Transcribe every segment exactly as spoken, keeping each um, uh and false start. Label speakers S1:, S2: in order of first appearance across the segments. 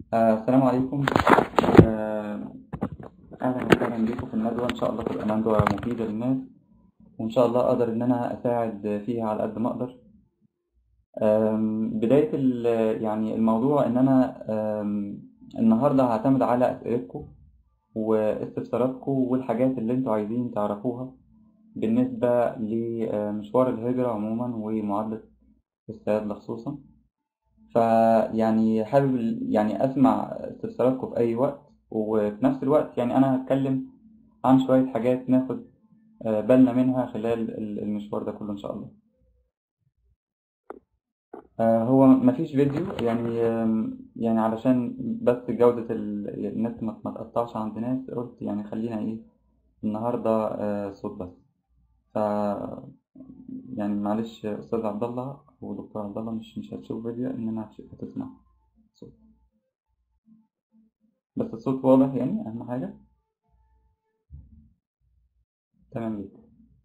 S1: آه، السلام عليكم. آه، أهلا وسهلا بكم في الندوة. إن شاء الله تبقى ندوة مفيدة للناس، وإن شاء الله أقدر إن أنا أساعد فيها على قد ما أقدر. آم، بداية ال- يعني الموضوع إن أنا آم، النهاردة هعتمد على أسئلتكم واستفساراتكم والحاجات اللي أنتوا عايزين تعرفوها بالنسبة لمشوار الهجرة عموما ومعادلة الصيادلة خصوصا. فيعني حابب ال- يعني أسمع استفساراتكم في أي وقت، وفي نفس الوقت يعني أنا هتكلم عن شوية حاجات ناخد آه، بالنا منها خلال ال- المشوار ده كله إن شاء الله. آه، هو مفيش فيديو يعني آم، يعني علشان بس جودة ال- النت ما ما تقطعش عند ناس، قلت يعني خلينا إيه النهاردة آه، صوت بس. ف يعني معلش أستاذ عبد الله ودكتور عبد الله، مش مش هتشوف فيديو، إنما هتش- هتسمع صوت، بس الصوت واضح يعني أهم حاجة. تمام جدا.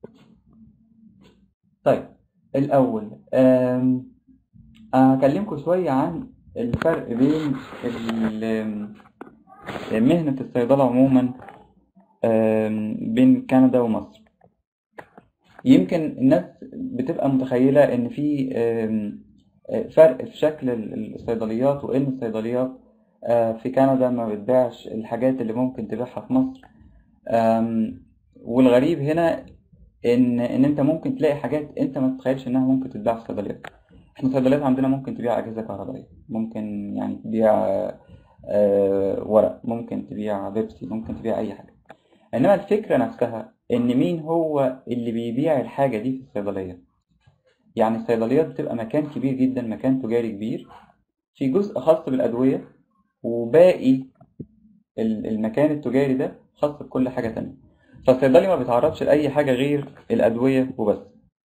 S1: طيب الأول آم، هكلمكم شوية عن الفرق بين ال- مهنة الصيدلة عموما آم، بين كندا ومصر. يمكن الناس بتبقى متخيلة إن في آم، فرق في شكل ال- الصيدليات، وإن الصيدليات آه، في كندا ما بتبيعش الحاجات اللي ممكن تبيعها في مصر. آم، والغريب هنا إن إن أنت ممكن تلاقي حاجات أنت ما تتخيلش إنها ممكن تتباع في الصيدليات. إحنا الصيدليات عندنا ممكن تبيع أجهزة كهربائية، ممكن يعني تبيع آه، ورق، ممكن تبيع بيبسي، ممكن تبيع أي حاجة. إنما الفكرة نفسها إن مين هو اللي بيبيع الحاجة دي في الصيدلية. يعني الصيدليات بتبقى مكان كبير جدا، مكان تجاري كبير، في جزء خاص بالأدوية، وباقي ال- المكان التجاري ده خاص بكل حاجة تانية. فالصيدلي ما بيتعرضش لأي حاجة غير الأدوية وبس.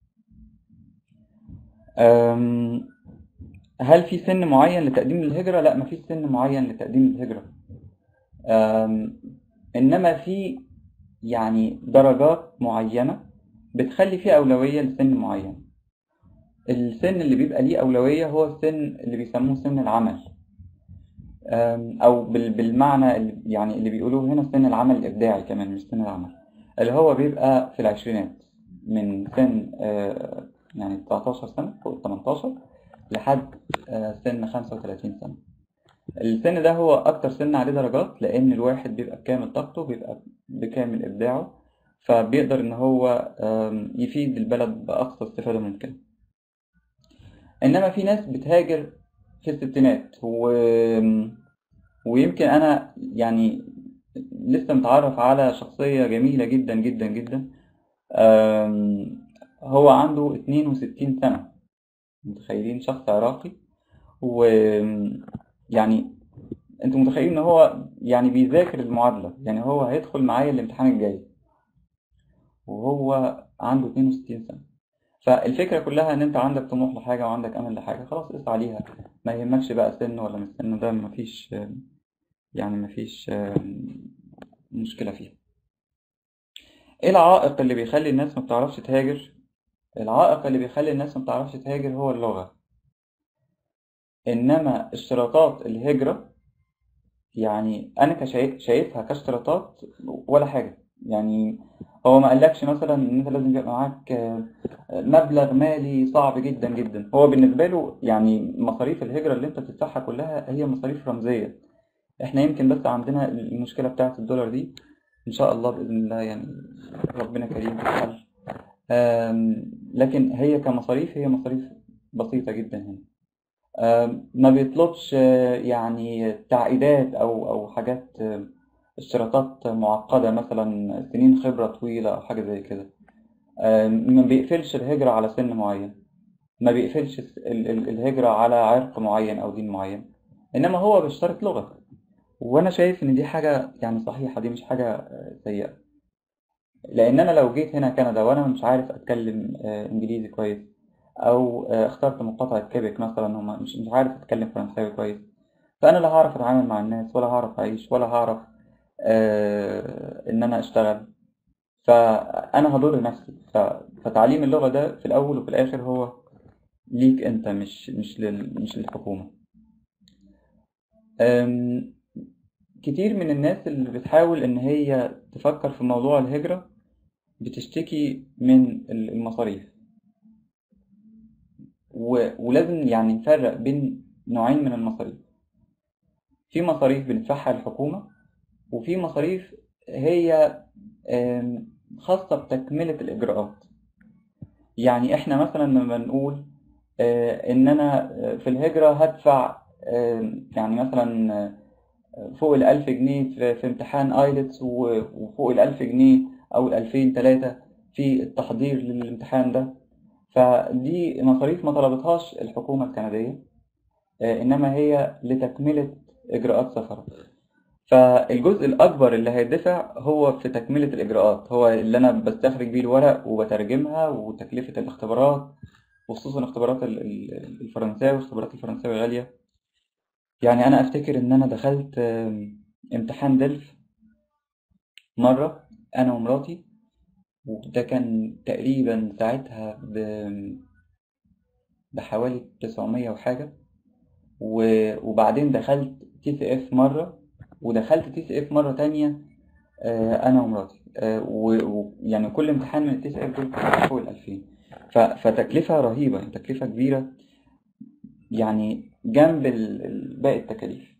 S1: أم، هل في سن معين لتقديم الهجرة؟ لا، مفيش سن معين لتقديم الهجرة. أم، إنما في يعني درجات معينة بتخلي فيه أولوية لسن معين. السن اللي بيبقى ليه أولوية هو السن اللي بيسموه سن العمل، أم، أو بال- بالمعنى اللي يعني اللي بيقولوه هنا سن العمل الإبداعي كمان، مش سن العمل، اللي هو بيبقى في العشرينات، من سن آه، يعني تسعتاشر سنة فوق تمنتاشر لحد آه، سن خمسة وتلاتين سنة. السن ده هو أكتر سن عليه درجات، لأن الواحد بيبقى بكامل طاقته، بيبقى بكامل إبداعه، فبيقدر إن هو آم، يفيد البلد بأقصى استفادة ممكنة. إنما في ناس بتهاجر في الستينات و... ويمكن أنا يعني لسه متعرف على شخصية جميلة جدا جدا جدا. آم، هو عنده اتنين وستين سنة، متخيلين؟ شخص عراقي، و يعني انتوا متخيلين ان هو يعني بيذاكر المعادلة، يعني هو هيدخل معايا الامتحان الجاي وهو عنده اتنين وستين سنة. فالفكرة كلها ان انت عندك طموح لحاجة وعندك امل لحاجة، خلاص اسعى ليها، ما يهمكش بقى سن ولا مش سن، ده مفيش يعني مفيش مشكلة فيها. ايه العائق اللي بيخلي الناس ما بتعرفش تهاجر؟ العائق اللي بيخلي الناس ما بتعرفش تهاجر هو اللغة. انما اشتراطات الهجرة يعني انا كشايف شايفها كاشتراطات ولا حاجه. يعني هو ما قالكش مثلا ان انت لازم يبقى معاك آه، مبلغ مالي صعب جدا جدا. هو بالنسبه له يعني مصاريف الهجره اللي انت بتدفعها كلها هي مصاريف رمزيه. احنا يمكن بس عندنا المشكله بتاعه الدولار دي، ان شاء الله باذن الله يعني ربنا كريم تتحل. آم، لكن هي كمصاريف هي مصاريف بسيطه جدا هنا. آه، ما بيطلبش آه، يعني تعقيدات أو أو حاجات آه، اشتراطات معقدة، مثلا سنين خبرة طويلة أو حاجة زي كده. آه، ما بيقفلش الهجرة على سن معين، ما بيقفلش الس- ال- ال- الهجرة على عرق معين أو دين معين. إنما هو بيشترط لغة، وأنا شايف إن دي حاجة يعني صحيحة، دي مش حاجة آه، سيئة. لأن أنا لو جيت هنا كندا وأنا مش عارف أتكلم آه، إنجليزي كويس، أو آه، اخترت مقاطعة كيبك مثلا وما مش مش عارف أتكلم فرنساوي كويس، فأنا لا هعرف أتعامل مع الناس، ولا هعرف أعيش، ولا هعرف آه إن أنا أشتغل. فأنا هضر نفسي. ف... فتعليم اللغة ده في الأول وفي الآخر هو ليك أنت، مش مش لل... مش للحكومة. أم، كتير من الناس اللي بتحاول إن هي تفكر في موضوع الهجرة بتشتكي من ال- المصاريف، و- ولازم يعني نفرق بين نوعين من المصاريف. في مصاريف بندفعها الحكومة، وفي مصاريف هي آم، خاصة بتكملة الإجراءات. يعني إحنا مثلا لما نقول آه، إن أنا آه، في الهجرة هدفع آم، يعني مثلا آه، فوق الألف جنيه في في امتحان آيلتس، وفوق الألف جنيه أو الألفين تلاتة في التحضير للامتحان ده، فدي مصاريف ما طلبتهاش الحكومة الكندية، آه، إنما هي لتكملة إجراءات سفر. فالجزء الأكبر اللي هيدفع هو في تكملة الإجراءات، هو اللي أنا بستخرج بيه الورق وبترجمها، وتكلفة الاختبارات، وخصوصا اختبارات ال- ال- الفرنساوي. اختبارات الفرنساوي غالية. يعني أنا أفتكر إن أنا دخلت آم، امتحان دلف مرة أنا ومراتي، وده كان تقريبا ساعتها ب- بحوالي تسعمية وحاجة. و- وبعدين دخلت تي سي اف مرة، ودخلت تي سي اف مرة تانية آه، انا ومراتي، ويعني كل امتحان من التي سي اف دول كان فوق الألفين. ف- فتكلفة رهيبة، يعني تكلفة كبيرة، يعني جنب ال- ال- باقي التكاليف.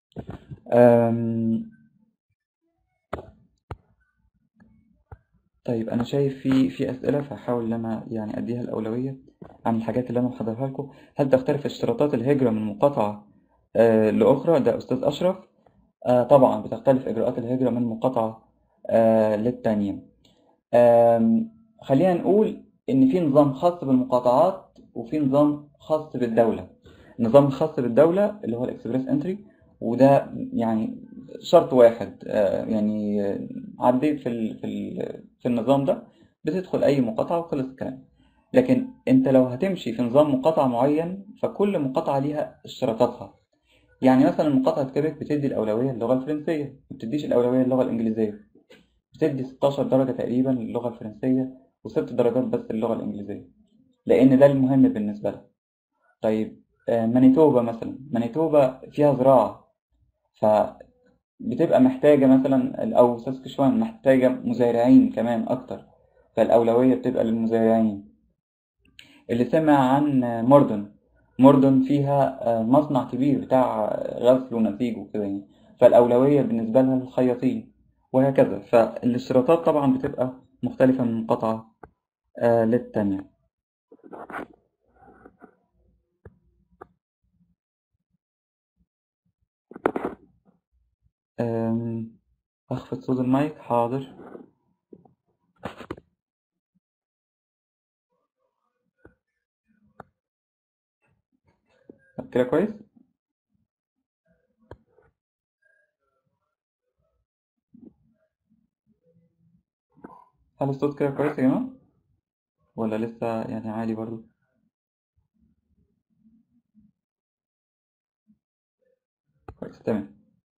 S1: أم، طيب أنا شايف في في أسئلة، فهحاول إن أنا يعني أديها الأولوية عن الحاجات اللي أنا محضرها لكم. هل تختلف اشتراطات الهجرة من مقاطعة آه، لأخرى؟ ده أستاذ أشرف. آه، طبعا بتختلف إجراءات الهجرة من مقاطعة آه، للتانية. آم، خلينا نقول إن في نظام خاص بالمقاطعات وفي نظام خاص بالدولة. النظام الخاص بالدولة اللي هو الإكسبريس انتري، وده يعني شرط واحد، آه، يعني آه، عديت في ال في ال في النظام ده بتدخل أي مقاطعة وخلص الكلام. لكن أنت لو هتمشي في نظام مقاطعة معين، فكل مقاطعة ليها اشتراطاتها. يعني مثلا مقاطعة كيبك بتدي الأولوية للغة الفرنسية، ما بتديش الأولوية للغة الإنجليزية. بتدي ستاشر درجة تقريبا للغة الفرنسية، وست درجات بس للغة الإنجليزية، لأن ده المهم بالنسبة لها. طيب آه، مانيتوبا مثلا، مانيتوبا فيها زراعة، فبتبقى محتاجة مثلا، أو ساسكشوان محتاجة مزارعين كمان أكتر، فالأولوية بتبقى للمزارعين. اللي سمع عن مردن، مردن فيها آه، مصنع كبير بتاع غزل ونسيج وكده يعني، فالأولوية بالنسبة لها للخياطين، وهكذا. فالاشتراطات طبعا بتبقى مختلفة من قطعة آه، للتانية. آم، أخفض صوت المايك، حاضر. طب كده كويس؟ هل الصوت كده كويس يا جماعة؟ ولا لسه يعني عالي برضو؟ كويس، تمام.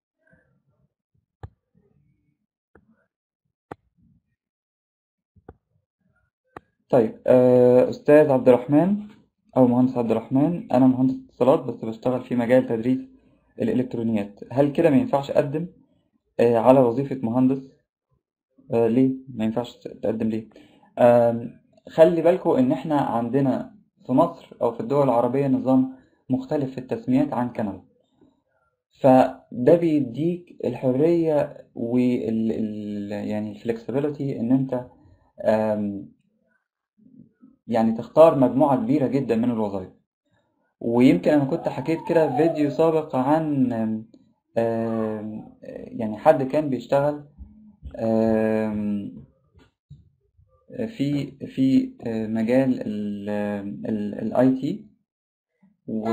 S1: طيب آه، أستاذ عبد الرحمن أو مهندس عبد الرحمن، أنا مهندس اتصالات بس بشتغل في مجال تدريس الإلكترونيات. هل كده ما ينفعش أقدم آه، على وظيفة مهندس؟ آه، ليه ما ينفعش تقدم ليه؟ آم، خلي بالكوا إن إحنا عندنا في مصر أو في الدول العربية نظام مختلف في التسميات عن كندا. فده بيديك الحرية وال ال يعني الفلكسبيليتي إن أنت آم، يعني تختار مجموعة كبيرة جدا من الوظائف. ويمكن أنا كنت حكيت كده في فيديو سابق عن آم، آم، يعني حد كان بيشتغل آم، في في مجال الاي تي، و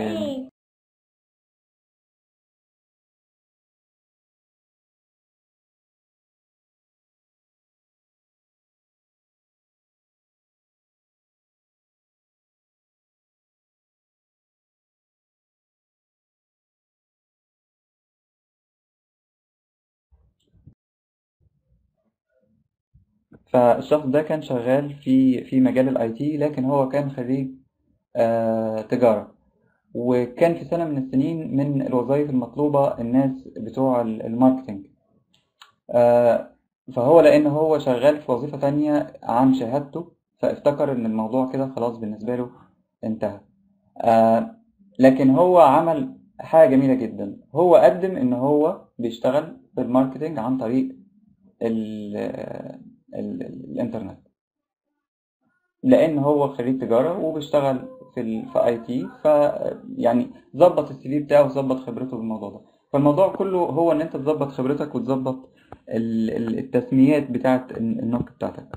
S1: فالشخص ده كان شغال في في مجال الاي تي، لكن هو كان خريج آه، تجارة. وكان في سنة من السنين من الوظائف المطلوبة الناس بتوع ال- الماركتينج. آه، فهو لأن هو شغال في وظيفة تانية عن شهادته، فافتكر إن الموضوع كده خلاص بالنسبة له انتهى. آه، لكن هو عمل حاجة جميلة جدا، هو قدم إن هو بيشتغل في الماركتينج عن طريق ال ال الإنترنت، لأن هو خريج تجارة وبيشتغل في ال في اي تي، ف يعني ظبط السي في بتاعه وظبط خبرته بالموضوع ده. فالموضوع كله هو إن أنت تظبط خبرتك وتظبط ال- ال- التسميات بتاعت النوك بتاعتك.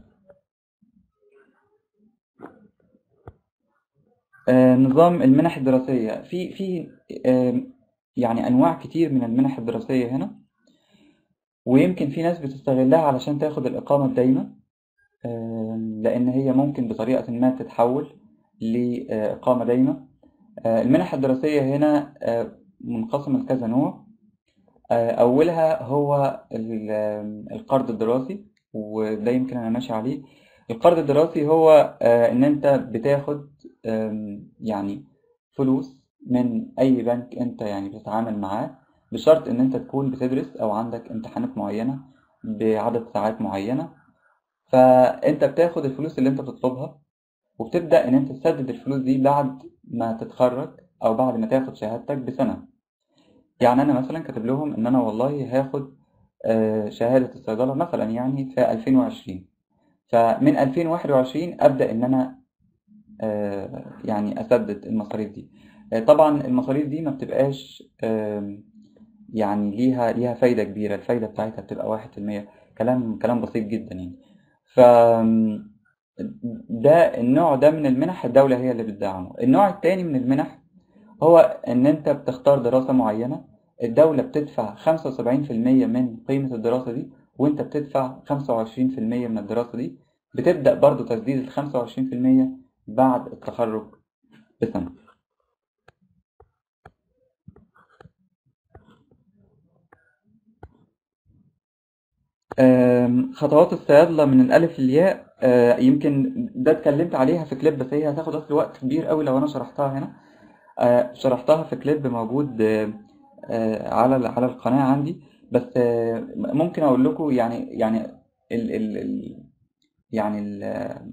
S1: آه، نظام المنح الدراسية في في آه، يعني أنواع كتير من المنح الدراسية هنا، ويمكن في ناس بتستغلها علشان تاخد الإقامة الدايمة، آه، لأن هي ممكن بطريقة ما تتحول لإقامة دايمة. آه، المنح الدراسية هنا آه، منقسمة لكذا نوع. آه، أولها هو ال- آه، القرض الدراسي، وده يمكن أنا ماشي عليه. القرض الدراسي هو آه، إن أنت بتاخد آم، يعني فلوس من أي بنك أنت يعني بتتعامل معاه، بشرط إن أنت تكون بتدرس أو عندك امتحانات معينة بعدد ساعات معينة. فأنت بتاخد الفلوس اللي أنت بتطلبها، وبتبدأ إن أنت تسدد الفلوس دي بعد ما تتخرج أو بعد ما تاخد شهادتك بسنة. يعني أنا مثلا كاتب لهم إن أنا والله هاخد آه، شهادة الصيدلة مثلا يعني في ألفين وعشرين، فمن ألفين وواحد وعشرين أبدأ إن أنا آه، يعني أسدد المصاريف دي. آه، طبعا المصاريف دي ما بتبقاش آم، يعني ليها ليها فايدة كبيرة، الفايدة بتاعتها بتبقى واحد في المية، كلام كلام بسيط جدا يعني. ف ده النوع ده من المنح الدولة هي اللي بتدعمه. النوع التاني من المنح هو إن أنت بتختار دراسة معينة، الدولة بتدفع خمسة وسبعين في المية من قيمة الدراسة دي، وأنت بتدفع خمسة وعشرين في المية من الدراسة دي. بتبدأ برضو تسديد الخمسة وعشرين في المية بعد التخرج بسنة. آم، خطوات الصيادلة من الألف للياء، آه، يمكن ده اتكلمت عليها في كليب، بس هي هتاخد أصل وقت كبير قوي لو أنا شرحتها هنا. آه، شرحتها في كليب موجود آه، آه، على ال- على القناة عندي. بس آه، ممكن أقول لكم يعني يعني ال ال ال يعني ال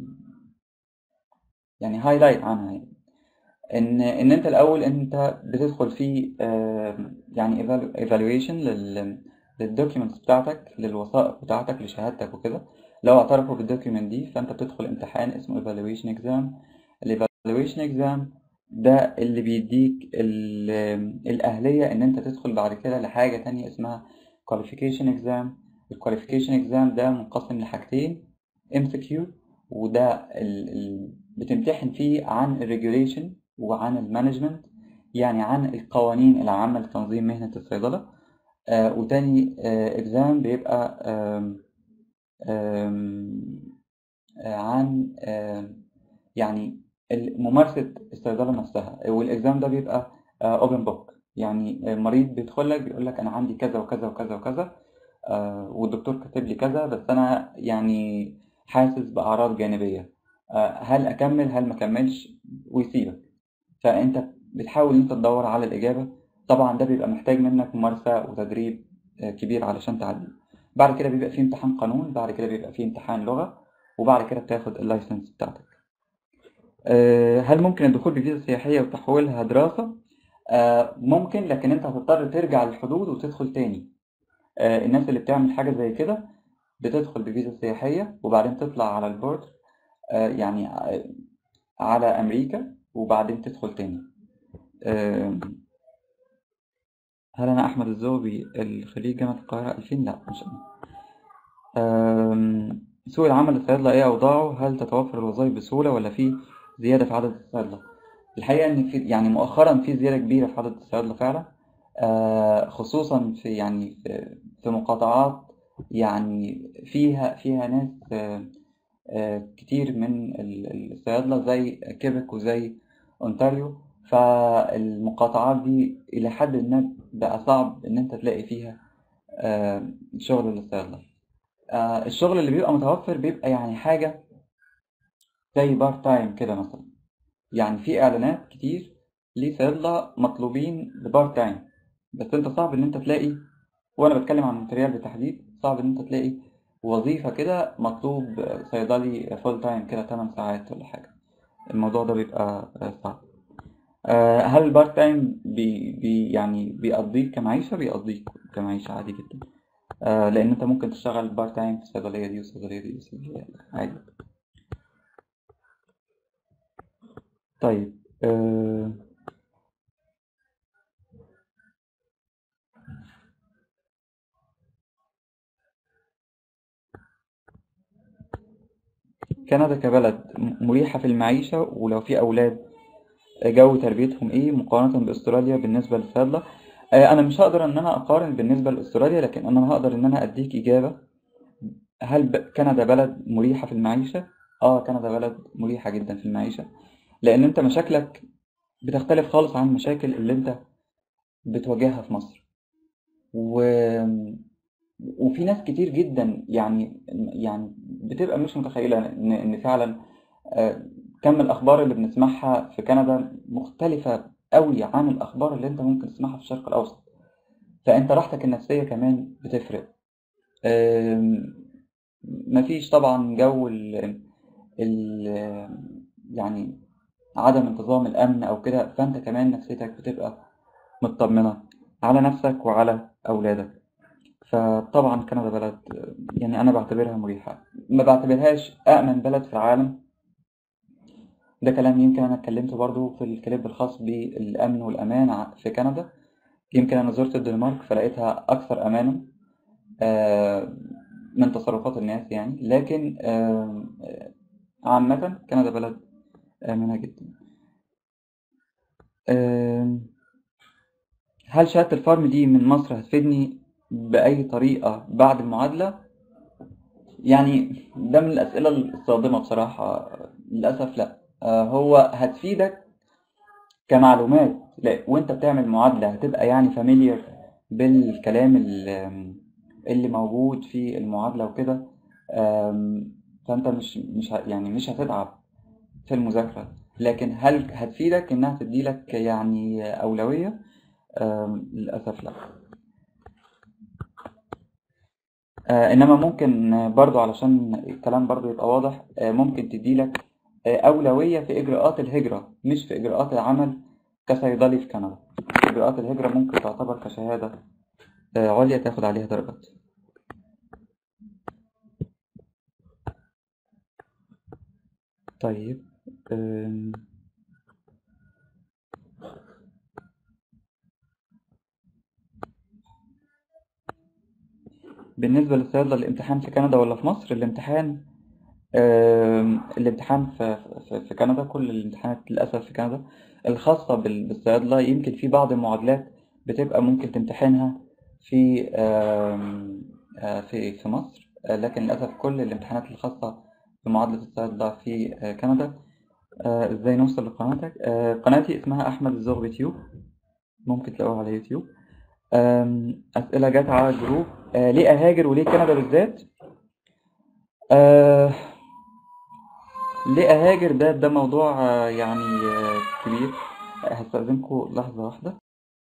S1: يعني هايلايت عنها يعني. إن إن أنت الأول أنت بتدخل في آه، يعني evaluation لل للدوكيومنتس بتاعتك، للوثائق بتاعتك، لشهادتك وكده. لو اعترفوا بالدوكيومنت دي فأنت بتدخل امتحان اسمه evaluation exam. ال evaluation exam ده اللي بيديك ال- الأهلية إن أنت تدخل بعد كده لحاجة تانية اسمها qualification exam. ال qualification exam ده منقسم لحاجتين: إم سي كيو، وده ال... ال... بتمتحن فيه عن الريجوليشن وعن المانجمنت، يعني عن القوانين العامة لتنظيم مهنة الصيدلة. آه وتاني آه إكزام بيبقى آم آم آه عن آم يعني ال- ممارسة الصيدلة نفسها. والإكزام ده بيبقى أوبن بوك، يعني المريض بيدخل لك بيقول لك أنا عندي كذا وكذا وكذا وكذا، آه والدكتور كاتب لي كذا، بس أنا يعني حاسس بأعراض جانبية، آه هل أكمل هل ما أكملش، ويسيبك. فأنت بتحاول إن أنت تدور على الإجابة. طبعا ده بيبقى محتاج منك ممارسة وتدريب آه، كبير علشان تعدي. بعد كده بيبقى فيه امتحان قانون، بعد كده بيبقى فيه امتحان لغة، وبعد كده بتاخد اللايسنس بتاعتك. آه، هل ممكن الدخول بفيزا سياحية وتحويلها دراسة؟ آه، ممكن، لكن أنت هتضطر ترجع للحدود وتدخل تاني. آه، الناس اللي بتعمل حاجة زي كده بتدخل بفيزا سياحية وبعدين تطلع على البورد، آه، يعني آه، على أمريكا، وبعدين تدخل تاني. آه، هل أنا أحمد الزوبي الخريج جامعة القاهرة ألفين؟ لا، مش أنا. آم، سوق العمل للصيادلة إيه أوضاعه؟ هل تتوفر الوظائف بسهولة ولا في زيادة في عدد الصيادلة؟ الحقيقة إن في يعني مؤخرا في زيادة كبيرة في عدد الصيادلة فعلا، آه، خصوصا في يعني في, في مقاطعات يعني فيها فيها ناس آه، آه، كتير من ال- الصيادلة زي كيبك وزي أونتاريو. فالمقاطعات دي إلى حد ما بقى صعب إن أنت تلاقي فيها آه، شغل للصيادلة. آه، الشغل اللي بيبقى متوفر بيبقى يعني حاجة زي بارت تايم كده مثلا، يعني في إعلانات كتير ليه صيادلة مطلوبين ببارت تايم، بس انت صعب ان انت تلاقي، وانا بتكلم عن مونتريال بالتحديد، صعب ان انت تلاقي وظيفة كده مطلوب صيدلي فول تايم كده ثماني ساعات ولا حاجة. الموضوع ده بيبقى صعب. آه، هل البارت تايم بي بي يعني بيقضيك كمعيشة؟ بيقضيك كمعيشة عادي جدا. آه، لأن أنت ممكن تشتغل بارت تايم في الصيدلية دي والصيدلية دي والصيدلية دي عادي. طيب. آه، كندا كبلد م- مريحة في المعيشة، ولو في أولاد جو تربيتهم إيه مقارنة بأستراليا بالنسبة للصيادلة؟ آه، أنا مش هقدر إن أنا أقارن بالنسبة لأستراليا، لكن أنا هقدر إن أنا أديك إجابة. هل ب- كندا بلد مريحة في المعيشة؟ آه، كندا بلد مريحة جدا في المعيشة، لأن أنت مشاكلك بتختلف خالص عن المشاكل اللي أنت بتواجهها في مصر. و... وفي ناس كتير جدا يعني يعني بتبقى مش متخيلة إن إن فعلا آه، كم الأخبار اللي بنسمعها في كندا مختلفة قوي عن الأخبار اللي أنت ممكن تسمعها في الشرق الأوسط. فأنت راحتك النفسية كمان بتفرق. آم، مفيش طبعا جو ال ال يعني عدم انتظام الأمن أو كده، فأنت كمان نفسيتك بتبقى مطمنة على نفسك وعلى أولادك. فطبعا كندا بلد يعني أنا بعتبرها مريحة، ما بعتبرهاش أأمن بلد في العالم. ده كلام يمكن أنا اتكلمت برضو في الكليب الخاص بالأمن والأمان ع- في كندا. يمكن أنا زرت الدنمارك فلقيتها أكثر أمانا آه، من تصرفات الناس يعني، لكن آه، عامة كندا بلد آمنة جدا. آه، هل شهادة الفارم دي من مصر هتفيدني بأي طريقة بعد المعادلة؟ يعني ده من الأسئلة الصادمة بصراحة. للأسف لا. آه، هو هتفيدك كمعلومات، لا وانت بتعمل معادلة هتبقى يعني فاميليار بالكلام ال- اللي موجود في المعادلة وكده. آم، فانت مش مش ه- يعني مش هتتعب في المذاكرة، لكن هل هتفيدك انها تديلك يعني أولوية؟ آم، للأسف لا. آه، انما ممكن آه، برضو علشان الكلام برضو يبقى واضح، آه، ممكن تديلك آه، أولوية في إجراءات الهجرة مش في إجراءات العمل كصيدلي في كندا. إجراءات الهجرة ممكن تعتبر كشهادة آه، عليا تاخد عليها درجات. طيب. آم، بالنسبة للصيادلة الامتحان في كندا ولا في مصر؟ الامتحان آم، الامتحان في, في, في كندا، كل الامتحانات للأسف في كندا الخاصة بال- بالصيادلة. يمكن في بعض المعادلات بتبقى ممكن تمتحنها في آم، آه، في في مصر، آه، لكن للأسف كل الامتحانات الخاصة بمعادلة الصيادلة في آه، كندا. آه، ازاي نوصل لقناتك؟ آه، قناتي اسمها أحمد الزغبي تيوب، ممكن تلاقوها على يوتيوب. آم، أسئلة جت على الجروب. آه، ليه أهاجر وليه كندا بالذات؟ آه، ليه أهاجر؟ ده ده موضوع آه، يعني آه، كبير. هستأذنكم لحظة واحدة.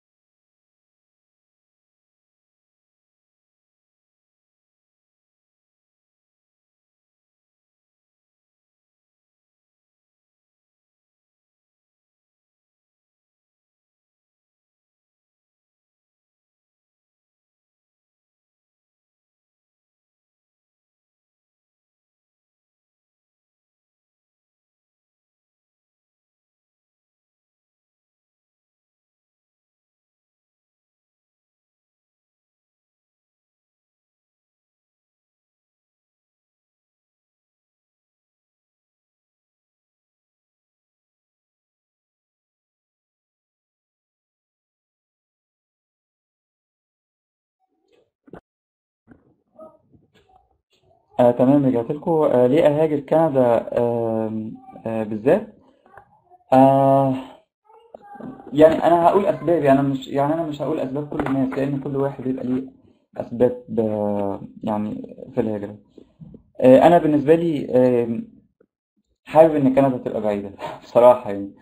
S1: آه تمام، رجعت لكم. آه ليه أهاجر كندا آه آه بالذات؟ آه يعني أنا هقول أسباب، يعني أنا مش يعني أنا مش هقول أسباب كل الناس، لأن كل واحد بيبقى ليه أسباب آه يعني في الهجرة. آه أنا بالنسبة لي آه حابب إن كندا تبقى بعيدة بصراحة يعني.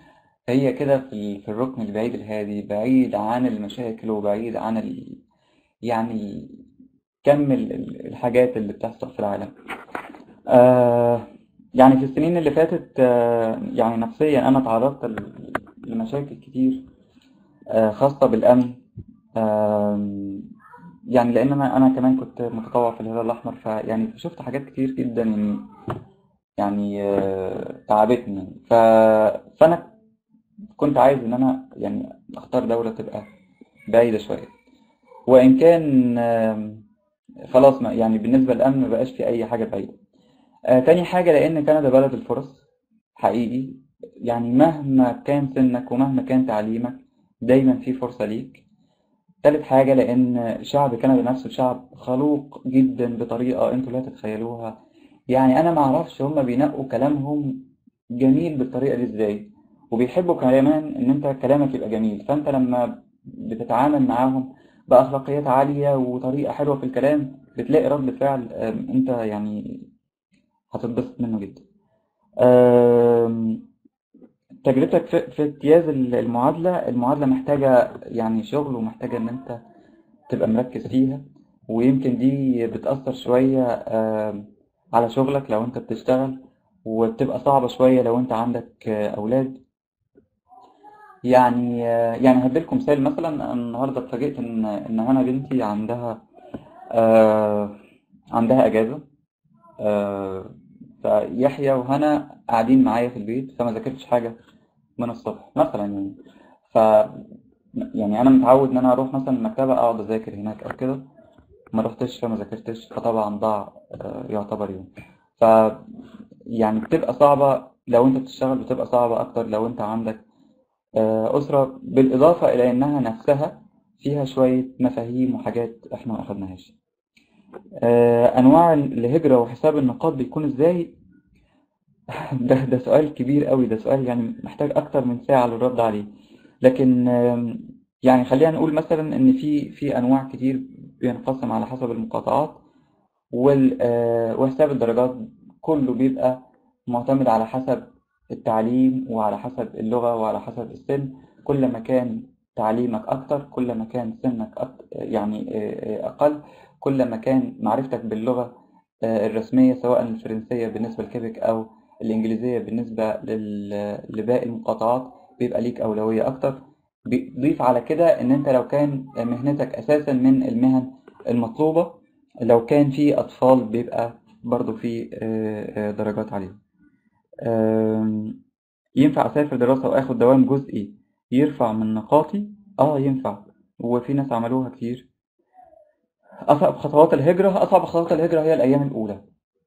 S1: هي كده في ال- في الركن البعيد الهادي، بعيد عن المشاكل وبعيد عن ال... يعني كم ال- ال- الحاجات اللي بتحصل في العالم. آه يعني في السنين اللي فاتت، آه يعني نفسيا أنا تعرضت ل- لمشاكل كتير، آه خاصة بالأمن. آه يعني لأن أنا أنا كمان كنت متطوع في الهلال الأحمر، فيعني شفت حاجات كتير جدا يعني يعني آه تعبتني يعني. ف... فأنا كنت عايز إن أنا يعني أختار دولة تبقى بعيدة شوية، وإن كان آم، خلاص ما يعني بالنسبة للأمن ما بقاش في أي حاجة بعيدة. آه، تاني حاجة لأن كندا بلد الفرص حقيقي. يعني مهما كان سنك ومهما كان تعليمك دايما في فرصة ليك. تالت حاجة لأن شعب كندا نفسه شعب خلوق جدا بطريقة انتوا لا تتخيلوها. يعني أنا معرفش هما بينقوا كلامهم جميل بالطريقة دي ازاي، وبيحبوا كمان إن أنت كلامك يبقى جميل. فأنت لما بتتعامل معاهم بأخلاقيات عالية وطريقة حلوة في الكلام بتلاقي رد فعل، آم، أنت يعني هتتبسط منه جدا. آم، تجربتك في في اجتياز المعادلة المعادلة محتاجة يعني شغل، ومحتاجة إن أنت تبقى مركز فيها، ويمكن دي بتأثر شوية آم، على شغلك لو أنت بتشتغل، وبتبقى صعبة شوية لو أنت عندك آه، أولاد. يعني آه، يعني هديلكم مثال. مثلا أنا النهاردة اتفاجئت إن إن هنا بنتي عندها آه، عندها أجازة. آه، فيحيى وهنا قاعدين معايا في البيت، فما ذاكرتش حاجة من الصبح مثلا يعني. ف يعني انا متعود ان انا اروح مثلا المكتبه اقعد اذاكر هناك او كده، ما رحتش فما ذاكرتش، فطبعا ضاع آه، يعتبر يوم. ف يعني بتبقى صعبه لو انت بتشتغل، بتبقى صعبه اكتر لو انت عندك آه، اسره، بالاضافه الى انها نفسها فيها شويه مفاهيم وحاجات احنا ما اخدناهاش. آه، انواع الهجره وحساب النقاط بيكون ازاي؟ ده ده سؤال كبير قوي، ده سؤال يعني محتاج أكتر من ساعة للرد عليه. لكن آم، يعني خلينا نقول مثلا إن في في أنواع كتير بينقسم على حسب المقاطعات، وال- آه، وحساب الدرجات كله بيبقى معتمد على حسب التعليم وعلى حسب اللغة وعلى حسب السن. كل ما كان تعليمك أكتر كل ما كان سنك أكتر يعني آه، آه، أقل، كل ما كان معرفتك باللغة آه، الرسمية سواء الفرنسية بالنسبة لكيبك أو الإنجليزية بالنسبة لل- لباقي المقاطعات بيبقى ليك أولوية أكتر. بيضيف على كده إن أنت لو كان مهنتك أساسا من المهن المطلوبة، لو كان في أطفال بيبقى برضو في آه، آه، درجات عليهم. آم، ينفع أسافر دراسة وآخد دوام جزئي يرفع من نقاطي؟ آه ينفع، وفي ناس عملوها كتير. أصعب خطوات الهجرة أصعب خطوات الهجرة هي الأيام الأولى.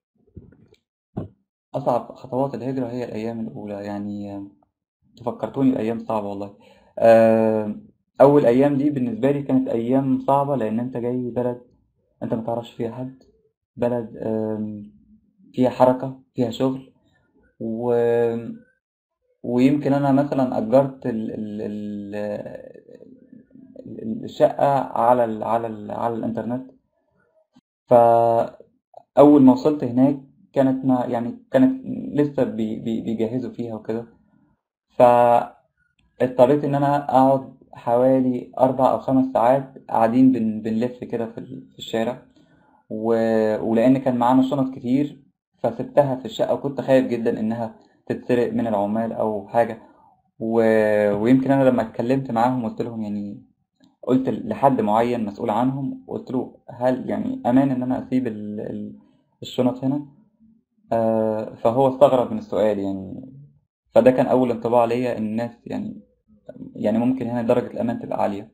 S1: أصعب خطوات الهجرة هي الأيام الأولى يعني. آه، فكرتوني بأيام صعبة والله. آم، أول أيام دي بالنسبة لي كانت أيام صعبة، لأن أنت جاي بلد أنت ما تعرفش فيها حد، بلد آم، فيها حركة فيها شغل. و... ويمكن أنا مثلا أجرت ال... ال... ال... ال- الشقة على ال... على ال... على الإنترنت. فأول ما وصلت هناك كانت ما يعني كانت لسه بي... بي... بيجهزوا فيها وكده. فاضطريت إن أنا أقعد حوالي أربع أو خمس ساعات قاعدين بن... بنلف كده في ال- في الشارع. و... ولأن كان معانا شنط كتير فسبتها في الشقة، وكنت خايف جدا إنها تتسرق من العمال أو حاجة. و... ويمكن أنا لما اتكلمت معاهم قلت لهم يعني قلت لحد معين مسؤول عنهم، قلت له هل يعني أمان إن أنا أسيب ال... ال- الشنط هنا؟ آه فهو استغرب من السؤال يعني. فده كان أول انطباع ليا إن الناس يعني يعني ممكن هنا درجة الأمان تبقى عالية.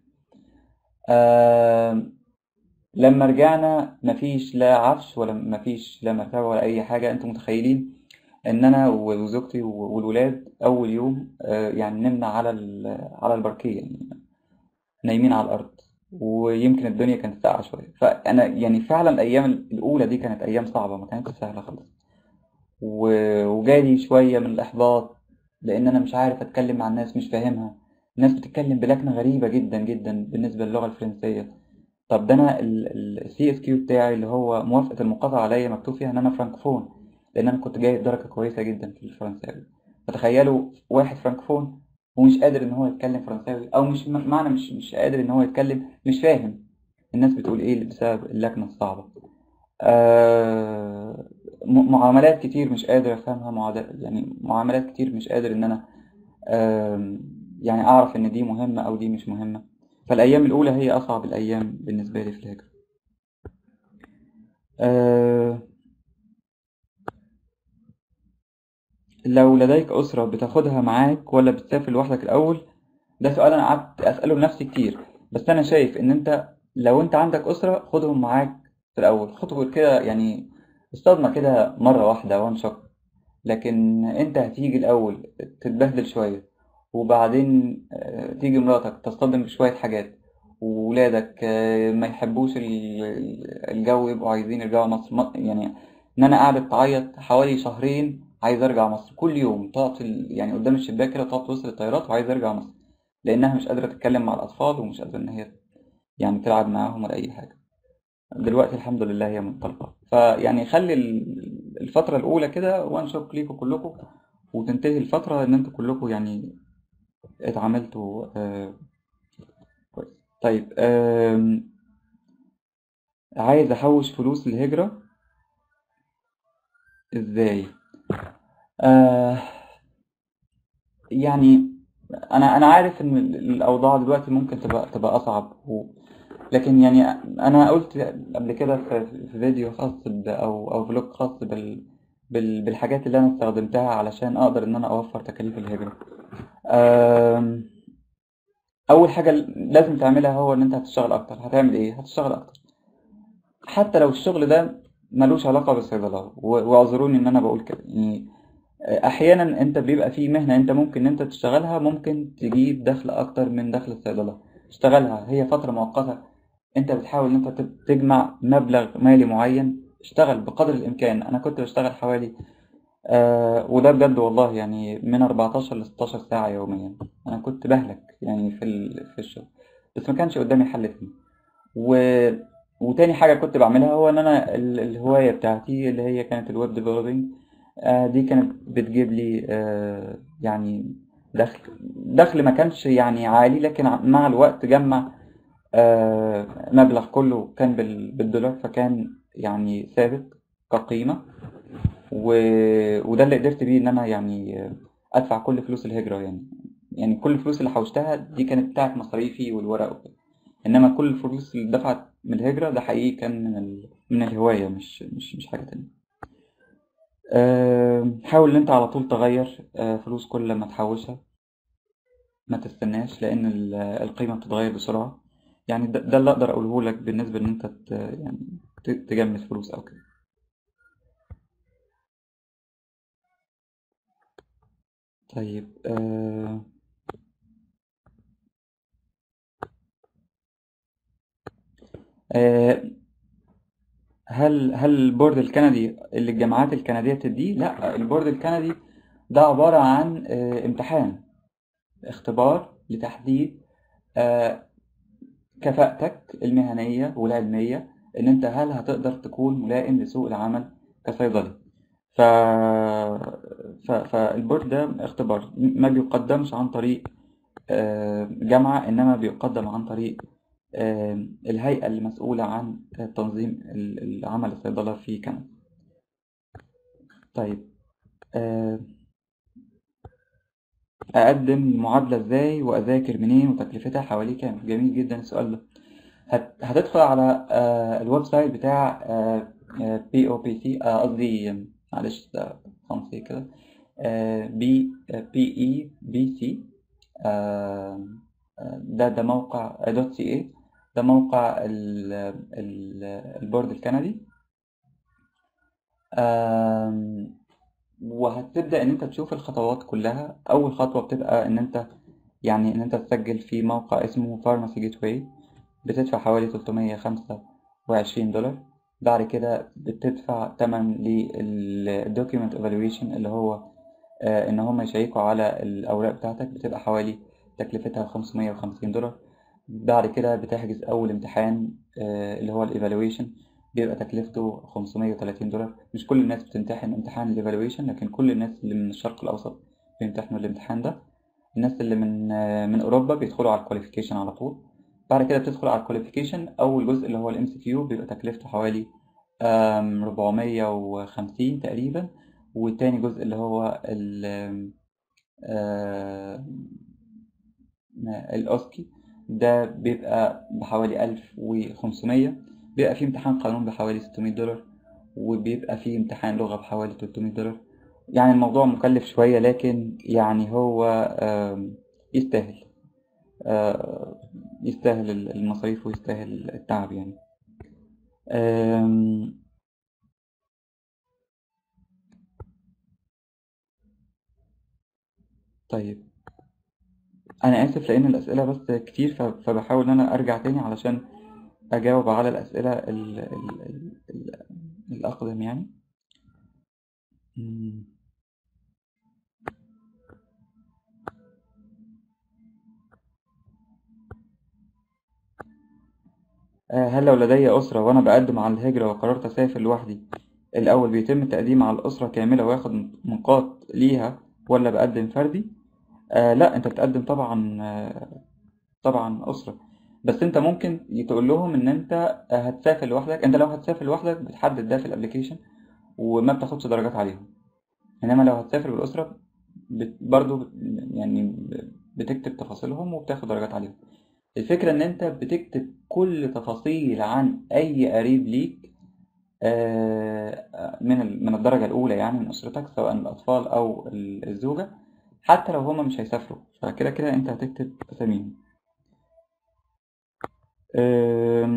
S1: آه لما رجعنا مفيش لا عفش ولا مفيش لا مرتبة ولا أي حاجة. أنتوا متخيلين إن أنا وزوجتي والولاد أول يوم آه، يعني نمنا على ال- على الباركيه يعني نايمين على الأرض، ويمكن الدنيا كانت ساقعة شوية. فأنا يعني فعلا الأيام الأولى دي كانت أيام صعبة، ما كانتش سهلة خالص. و- وجالي شوية من الإحباط لأن أنا مش عارف أتكلم مع الناس، مش فاهمها. الناس بتتكلم بلكنة غريبة جدا جدا بالنسبة للغة الفرنسية. طب ده انا السي اس كيو بتاعي اللي هو موافقة المقاطعة عليا مكتوب فيها ان انا فرانكفون، لان انا كنت جايب درجة كويسة جدا في الفرنساوي. فتخيلوا واحد فرانكفون ومش قادر ان هو يتكلم فرنساوي، او مش م- معنى مش مش قادر ان هو يتكلم، مش فاهم الناس بتقول ايه بسبب اللكنة الصعبة. آه م- معاملات كتير مش قادر افهمها، معاد- يعني معاملات كتير مش قادر ان انا آم، يعني اعرف ان دي مهمة او دي مش مهمة. فالايام الاولى هي اصعب الايام بالنسبة لي في الهجرة. آه لو لديك أسرة بتاخدها معاك ولا بتسافر لوحدك الأول؟ ده سؤال أنا قعدت أسأله لنفسي كتير. بس أنا شايف إن أنت لو أنت عندك أسرة خدهم معاك في الأول، خطوة كده يعني، الصدمة كده مرة واحدة وان شوت. لكن أنت هتيجي الأول تتبهدل شوية، وبعدين آه، تيجي مراتك تصطدم بشوية حاجات، وولادك آه، ما يحبوش ال- ال- الجو، يبقوا عايزين يرجعوا مصر. م- يعني إن أنا قاعدة تعيط حوالي شهرين عايز أرجع مصر، كل يوم تقعد في ال- يعني قدام الشباك كده تقعد توصل الطيارات وعايز أرجع مصر، لأنها مش قادرة تتكلم مع الأطفال ومش قادرة إن هي يعني تلعب معاهم ولا أي حاجة. دلوقتي الحمد لله هي منطلقة. فيعني خلي ال- الفترة الأولى كده وان شوت ليكوا كلكم، وتنتهي الفترة إن انتوا كلكم يعني اتعاملتوا آه كويس. طيب، آم، عايز أحوش فلوس للهجرة إزاي؟ آه يعني أنا أنا عارف إن ال- الأوضاع دلوقتي ممكن تبقى تبقى أصعب، و... لكن يعني أنا قلت قبل كده في في فيديو خاص ب... أو أو فلوج خاص بال... بال... بالحاجات اللي أنا استخدمتها علشان أقدر إن أنا أوفر تكاليف الهجرة. آم، أول حاجة لازم تعملها هو إن أنت هتشتغل أكتر. هتعمل إيه؟ هتشتغل أكتر حتى لو الشغل ده ملوش علاقة بالصيدلة. و- واعذروني ان انا بقول كده يعني، احيانا انت بيبقى في مهنة انت ممكن ان انت تشتغلها ممكن تجيب دخل اكتر من دخل الصيدلة. اشتغلها، هي فترة مؤقتة، انت بتحاول ان انت تب- تجمع مبلغ مالي معين. اشتغل بقدر الامكان. انا كنت بشتغل حوالي آه وده بجد والله يعني من أربعتاشر ل ستاشر ساعة يوميا. انا كنت بهلك يعني في ال- في الشغل، بس ما كانش قدامي حل تاني. و... وتاني حاجة كنت بعملها هو إن أنا ال- الهواية بتاعتي اللي هي كانت الويب ديفلوبينج. دي كانت بتجيب لي آه، يعني دخل دخل ما كانش يعني عالي، لكن ع- مع الوقت جمع آه، مبلغ كله كان بال- بالدولار، فكان يعني ثابت كقيمة. و... وده اللي قدرت بيه إن أنا يعني آه، أدفع كل فلوس الهجرة يعني. يعني كل الفلوس اللي حوشتها دي كانت بتاعت مصاريفي والورق وكده. انما كل الفلوس اللي دفعت من الهجرة ده حقيقي كان من ال... من الهواية، مش مش مش حاجة تانية. أه... حاول ان انت على طول تغير أه... فلوس كل ما تحوشها، ما تستناش، لان ال- القيمة بتتغير بسرعة. يعني ده, ده اللي اقدر اقوله لك بالنسبة ان انت ت... يعني ت- تجمد فلوس او كده. طيب، أه... أه... هل هل البورد الكندي اللي الجامعات الكندية بتديه؟ لا، البورد الكندي ده عبارة عن أه... امتحان، اختبار لتحديد آه، كفاءتك المهنية والعلمية، إن أنت هل هتقدر تكون ملائم لسوق العمل كصيدلي. ف... ف... فالبورد ده اختبار ما بيقدمش عن طريق آه، جامعة، إنما بيقدم عن طريق آه، الهيئة المسؤولة عن تنظيم ال- العمل الصيدلة في كندا. طيب، آه، أقدم معادلة إزاي وأذاكر منين وتكلفتها حوالي كام؟ جميل جدا السؤال ده. هت... هتدخل على آه، الويب سايت بتاع بي او بي سي، قصدي آه، معلش ده فرنسي كده، بي بي اي بي سي. ده ده موقع دوت سي اي. ده موقع ال... ال... البورد الكندي. آم، وهتبدأ ان انت تشوف الخطوات كلها. اول خطوة بتبقى ان انت يعني ان انت تسجل في موقع اسمه فارماسي جيت واي. بتدفع حوالي تلتمية وخمسة وعشرين دولار. بعد كده بتدفع تمن للدوكيومنت ايفالويشن، اللي هو آه، ان هم يشيكوا على الاوراق بتاعتك. بتبقى حوالي تكلفتها خمسمية وخمسين دولار. بعد كده بتحجز اول امتحان آه، اللي هو الايفالويشن. بيبقى تكلفته خمسمية وتلاتين دولار. مش كل الناس بتمتحن امتحان الايفالويشن، لكن كل الناس اللي من الشرق الاوسط بيمتحنوا الامتحان ده. الناس اللي من آه، من اوروبا بيدخلوا على الكواليفيكيشن على طول. بعد كده بتدخل على الكواليفيكيشن. اول جزء اللي هو الام سي كيو بيبقى تكلفته حوالي آم، أربعمية وخمسين تقريبا. والتاني جزء اللي هو ال آه، الأوسكي ده بيبقى بحوالي ألف وخمسمية. بيبقى فيه امتحان قانون بحوالي ستمية دولار، وبيبقى فيه امتحان لغة بحوالي تلتمية دولار. يعني الموضوع مكلف شوية، لكن يعني هو آم، يستاهل. آه، يستاهل المصاريف ويستاهل التعب يعني. آم، طيب، أنا آسف لأن الأسئلة بس كتير، ف- فبحاول إن أنا أرجع تاني علشان أجاوب على الأسئلة ال ال ال ال الأقدم يعني. مم. آه، هل لو لدي أسرة وأنا بقدم على الهجرة وقررت أسافر لوحدي، الأول بيتم التقديم على الأسرة كاملة وياخد نقاط ليها، ولا بقدم فردي؟ آه لا، أنت بتقدم طبعا. آه طبعا أسرة. بس أنت ممكن تقول لهم إن أنت آه، هتسافر لوحدك. أنت لو هتسافر لوحدك بتحدد ده في الأبليكيشن وما بتاخدش درجات عليهم. إنما لو هتسافر بالأسرة بت برضو بت يعني بتكتب تفاصيلهم وبتاخد درجات عليهم. الفكرة إن أنت بتكتب كل تفاصيل عن أي قريب ليك آه، من ال- من الدرجة الأولى، يعني من أسرتك، سواء الأطفال أو ال- الزوجة. حتى لو هما مش هيسافروا فكده كده أنت هتكتب أساميهم. آم،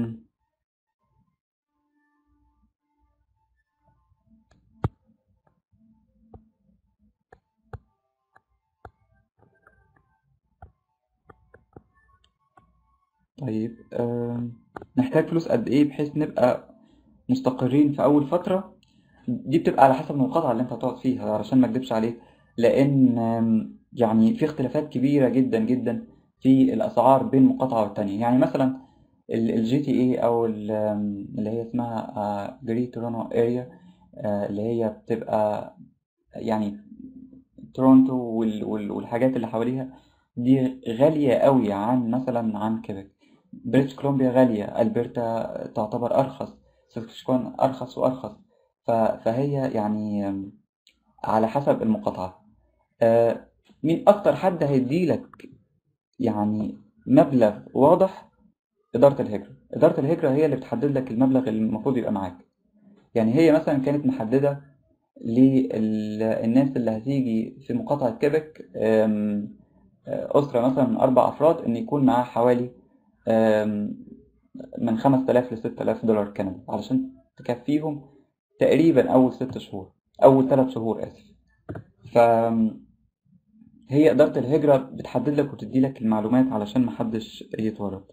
S1: طيب، آم، نحتاج فلوس قد إيه بحيث نبقى مستقرين في أول فترة؟ دي بتبقى على حسب المقاطعة اللي أنت هتقعد فيها، علشان ما أكدبش عليك. لأن آم، يعني في اختلافات كبيرة جدا جدا في الأسعار بين مقاطعة والتانية. يعني مثلا الجي تي اي او ال- آم، اللي هي اسمها جريت تورونو اريا، اللي هي بتبقى يعني تورونتو وال- وال- والحاجات اللي حواليها دي غالية قوي عن مثلا عن كيبك. بريتش كولومبيا غالية، ألبرتا تعتبر أرخص، ساسكاتشوان أرخص وأرخص. ف- فهي يعني آم، على حسب المقاطعة. آه، مين أكتر حد هيديلك يعني مبلغ واضح؟ إدارة الهجرة. إدارة الهجرة هي اللي بتحدد لك المبلغ اللي المفروض يبقى معاك. يعني هي مثلا كانت محددة للناس اللي هتيجي في مقاطعة كيبك، آم، آه، أسرة مثلا من أربع أفراد، إن يكون معاه حوالي آم، من خمس تلاف لست آلاف دولار كندي علشان تكفيهم تقريبا أول ست شهور، أول ثلاث شهور آسف. فهي إدارة الهجرة بتحدد لك وتدي لك المعلومات علشان محدش يتورط.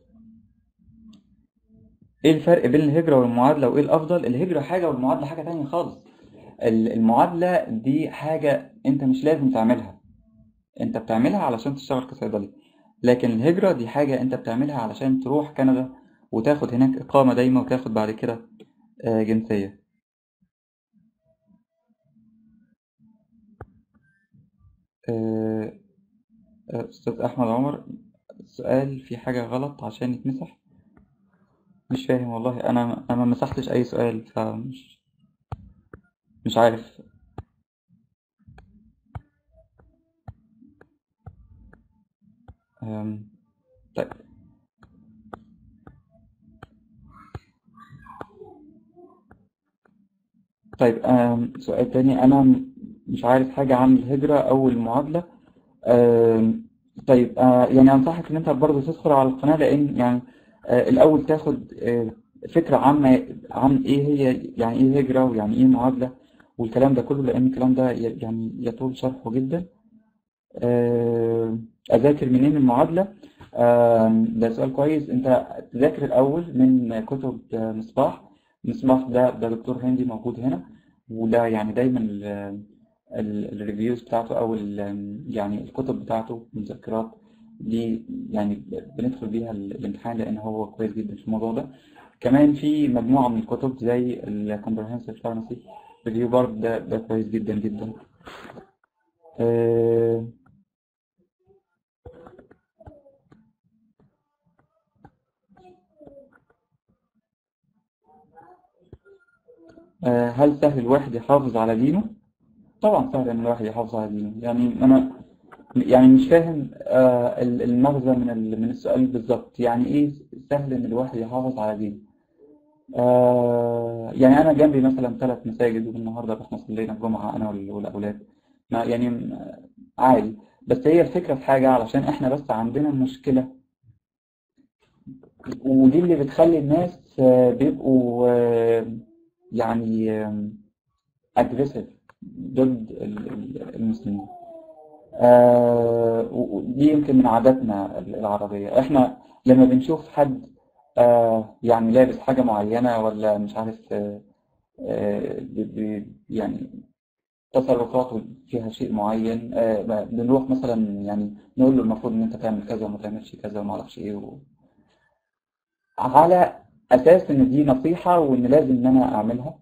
S1: ايه الفرق بين الهجرة والمعادلة وايه الافضل؟ الهجرة حاجة والمعادلة حاجة تانية خالص. ال- المعادلة دي حاجة انت مش لازم تعملها، انت بتعملها علشان تشتغل كصيدلي. لكن الهجرة دي حاجة انت بتعملها علشان تروح كندا وتاخد هناك اقامة دايمة وتاخد بعد كده آه، جنسية. آه، آه، استاذ احمد عمر، السؤال في حاجة غلط عشان يتمسح؟ مش فاهم والله. انا انا ما مسحتش اي سؤال، فمش مش عارف. آم، طيب. طيب، آم، سؤال تاني. أنا م- مش عارف حاجة عن الهجرة أو المعادلة. آم، طيب، آه، يعني أنصحك إن أنت برضه تدخل على القناة، لأن يعني آه، الأول تاخد آه، فكرة عامة عن إيه هي، يعني إيه هجرة ويعني إيه معادلة والكلام ده كله، لأن الكلام ده ي- يعني يطول شرحه جدا. آه، أذاكر منين المعادلة؟ آم، ده سؤال كويس. أنت تذاكر الأول من كتب آه، مصباح. مصباح ده ده دكتور هندي موجود هنا، وده يعني دايما الريفيوز بتاعته أو ال- يعني الكتب بتاعته مذكرات دي، يعني بندخل بيها ال- الامتحان لأن هو كويس جدا في الموضوع ده. كمان في مجموعة من الكتب زي ال Comprehensive Pharmacy Review برضه، ده ده كويس جدا جدا. آه، آه، هل سهل الواحد يحافظ على دينه؟ طبعا سهل ان الواحد يحافظ على دينه. يعني انا يعني مش فاهم آه، ال- المغزى من ال- من السؤال بالظبط. يعني ايه سهل ان الواحد يحافظ على دينه؟ آه يعني انا جنبي مثلا ثلاث مساجد، والنهارده رحنا صلينا الجمعه انا وال- والاولاد. ما يعني م- عادي. بس هي الفكره في حاجه، علشان احنا بس عندنا مشكله، ودي اللي بتخلي الناس آه، بيبقوا آه، يعني اجريسيف ضد ال- ال- المسلمين. آه، ودي يمكن من عاداتنا العربية. احنا لما بنشوف حد آه، يعني لابس حاجة معينة، ولا مش عارف آه، آه، ب- ب- يعني تصرفاته فيها شيء معين، آه، ب- بنروح مثلا يعني نقول له المفروض ان انت تعمل كذا وما تعملش كذا وما اعرفش ايه و... على اساس ان دي نصيحة وان لازم ان انا اعملها.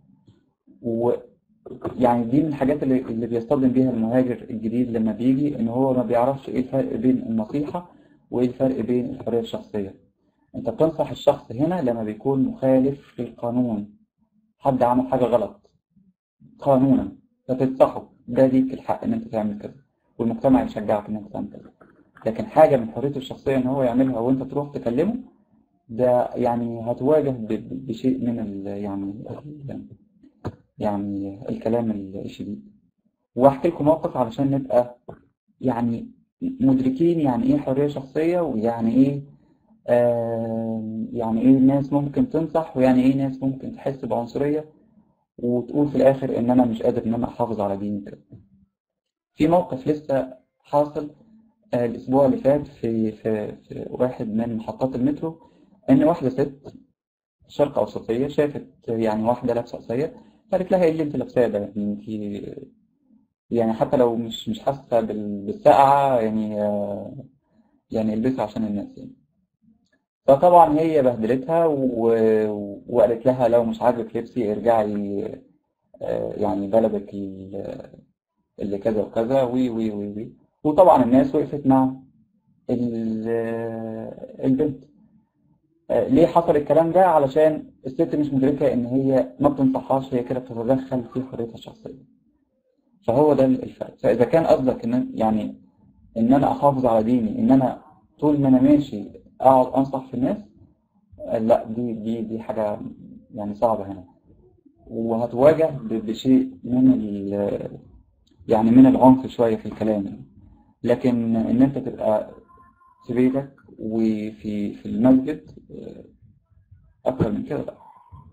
S1: يعني دي من الحاجات اللي, اللي بيصطدم بيها المهاجر الجديد لما بيجي، ان هو ما بيعرفش ايه الفرق بين النصيحة وايه الفرق بين الحرية الشخصية. انت بتنصح الشخص هنا لما بيكون مخالف للقانون، حد عمل حاجة غلط قانونا، فتنصحه، ده ليك الحق ان انت تعمل كذا، والمجتمع يشجعك ان انت تعمل كذا. لكن حاجة من حريته الشخصية ان هو يعملها وانت تروح تكلمه، ده يعني هتواجه ب- ب- بشيء من ال يعني ال يعني الكلام الشديد. واحكي لكم موقف علشان نبقى يعني مدركين يعني ايه حرية شخصية، ويعني ايه آه يعني ايه ناس ممكن تنصح، ويعني ايه ناس ممكن تحس بعنصرية وتقول في الاخر ان انا مش قادر ان انا احافظ على ديني كده. في موقف لسه حاصل آه الاسبوع اللي فات في, في, في واحد من محطات المترو، ان واحدة ست شرق اوسطية شافت يعني واحدة لابسة قصير، قالت لها ايه اللي انت لابساه ده؟ يعني انت يعني حتى لو مش مش حاسة بال- بالسقعة، يعني آه، يعني البسها عشان الناس يعني. فطبعا هي بهدلتها و... وقالت لها لو مش عاجبك لبسي ارجعي آه، يعني بلدك ال- اللي كذا وكذا وي وي وي وي. وطبعا الناس وقفت مع ال- البنت. آه، ليه حصل الكلام ده؟ علشان الست مش مدركة ان هي ما بتنصحهاش، هي كده بتتدخل في حريتها الشخصية. فهو ده الفرق. فإذا كان قصدك ان يعني ان انا احافظ على ديني، ان انا طول ما انا ماشي اقعد انصح في الناس، لا، دي دي دي حاجة يعني صعبة هنا، وهتواجه ب- بشيء من ال يعني من العنف شوية في الكلام يعني. لكن ان انت تبقى في بيتك وفي في المسجد آه، اكتر من كده لا.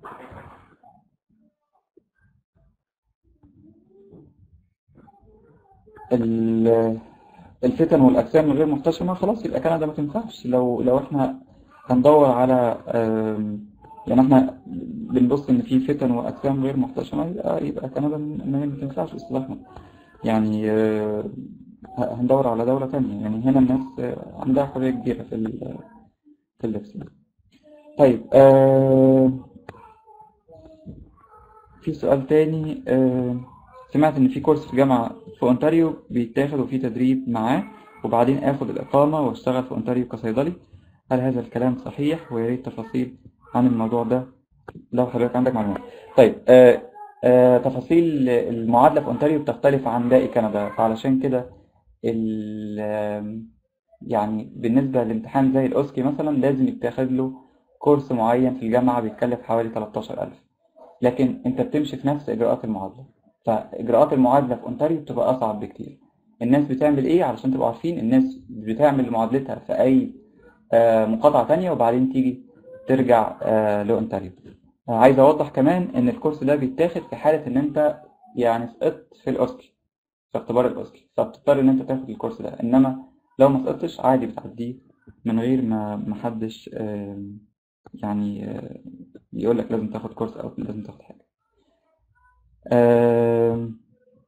S1: ال- الفتن والاجسام الغير محتشمة خلاص، يبقى كندا ما تنفعش. لو لو احنا هندور على آم، يعني احنا بنبص ان في فتن واجسام غير محتشمة، يبقى يبقى كندا ما ما تنفعش اصطلاحنا. يعني آه، هندور على دولة تانية. يعني هنا الناس آه، عندها حرية كبيرة في ال- في اللبس. طيب آه في سؤال تاني. آه سمعت إن في كورس في جامعة في أونتاريو بيتاخد وفيه تدريب معاه، وبعدين آخد الإقامة واشتغل في أونتاريو كصيدلي. هل هذا الكلام صحيح؟ ويا ريت تفاصيل عن الموضوع ده لو حضرتك عندك معلومات. طيب آه آه تفاصيل المعادلة في أونتاريو بتختلف عن باقي كندا، فعلشان كده ال- آم، يعني بالنسبة لامتحان زي الأوسكي مثلا لازم يتاخد له كورس معين في الجامعة بيتكلف حوالي تلتاشر ألف. لكن أنت بتمشي في نفس إجراءات المعادلة، فإجراءات المعادلة في أونتاريو بتبقى أصعب بكتير. الناس بتعمل إيه علشان تبقوا عارفين؟ الناس بتعمل معادلتها في أي آه، مقاطعة تانية وبعدين تيجي ترجع آه، لأونتاريو. آه، عايز أوضح كمان إن الكورس ده بيتاخد في حالة إن أنت يعني سقطت في الأوسكي، في اختبار الأوسكي، فبتضطر إن أنت تاخد الكورس ده. إنما لو ما سقطتش عادي بتعديه من غير ما محدش آه، يعني آه، يقول لك لازم تاخد كورس أو لازم تاخد حاجة. آم،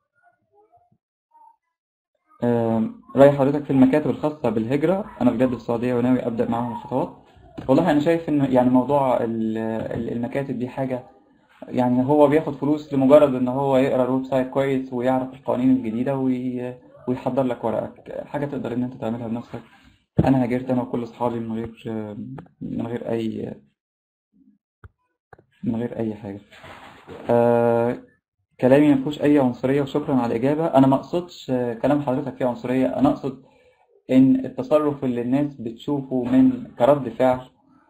S1: آم، رأي حضرتك في المكاتب الخاصة بالهجرة؟ أنا بجد في السعودية وناوي أبدأ معاهم الخطوات. والله أنا شايف إن يعني موضوع ال- ال- المكاتب دي حاجة، يعني هو بياخد فلوس لمجرد إن هو يقرأ الويب سايت كويس ويعرف القوانين الجديدة وي- ويحضر لك ورقك، حاجة تقدر إن أنت تعملها بنفسك. أنا هاجرت أنا وكل أصحابي من غير من غير أي من غير أي حاجة. آه كلامي ما فيهوش اي عنصريه، وشكرا على الاجابه. انا ما اقصدش آه، كلام حضرتك فيه عنصريه، انا اقصد ان التصرف اللي الناس بتشوفه من كرد فعل،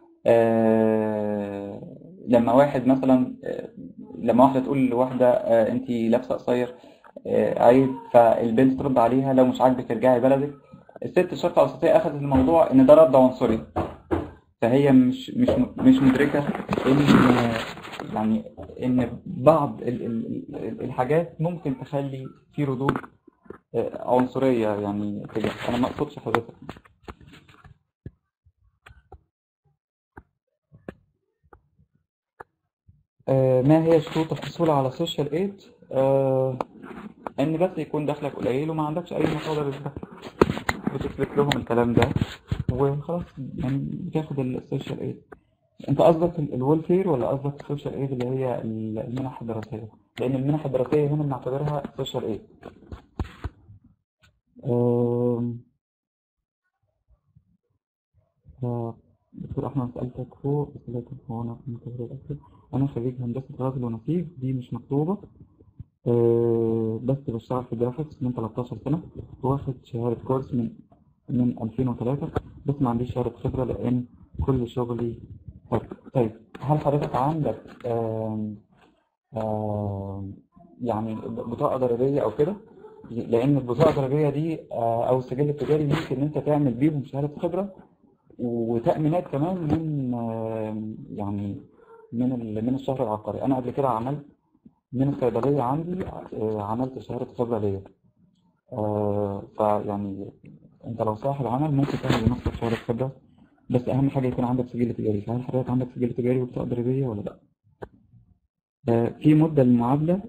S1: آه لما واحد مثلا آه لما واحده تقول لواحده آه انت لابسه قصير، آه عيب، فالبنت ترد عليها لو مش عاجبك ارجعي بلدك. الست الشرق الاوسطيه اخذت الموضوع ان ده رد عنصري، فهي مش مش مش مدركة إن يعني إن بعض ال- ال- ال- الحاجات ممكن تخلي في ردود آه، عنصرية يعني كده. أنا ما أقصدش حضرتك. آه، ما هي شروط الحصول على سوشيال ايد؟ آه، إن بس يكون دخلك قليل وما عندكش أي مصادر للدخل، بتثبت لهم الكلام ده وخلاص، يعني بتاخد السوشيال ايد. انت قصدك الويلفير ولا قصدك السوشيال ايد اللي هي المنح الدراسيه؟ لان المنح الدراسيه هنا بنعتبرها سوشيال ايد. أم، ف- دكتور احمد سالتك فوق بس لا تكون هنا في المنتدى الاخر. انا خريج هندسه غزل ونسيج، دي مش مكتوبه. أه، بس بشتغل في الجرافيكس من تلتاشر سنه، واخد شهاده كورس من من ألفين وثلاثة، بس ما عنديش شهاده خبره لان كل شغلي حر. طيب، هل حضرتك عندك آم، آم، يعني بطاقة ضريبية أو كده؟ لأن البطاقة الضريبية دي آه، أو السجل التجاري ممكن إن أنت تعمل بيهم شهادة خبرة وتأمينات كمان من آم، يعني من ال- من الشهر العقاري. أنا قبل كده عملت من الصيدلية عندي، آه، عملت شهادة خبرة ليا. آه، فيعني أنت لو صاحب عمل ممكن تعمل لنفسك شهادة خبرة، بس أهم حاجة يكون عندك سجل تجاري. فهل حضرتك عندك سجل تجاري وبطاقة ضريبية ولا لأ؟ آه، في مدة للمعادلة.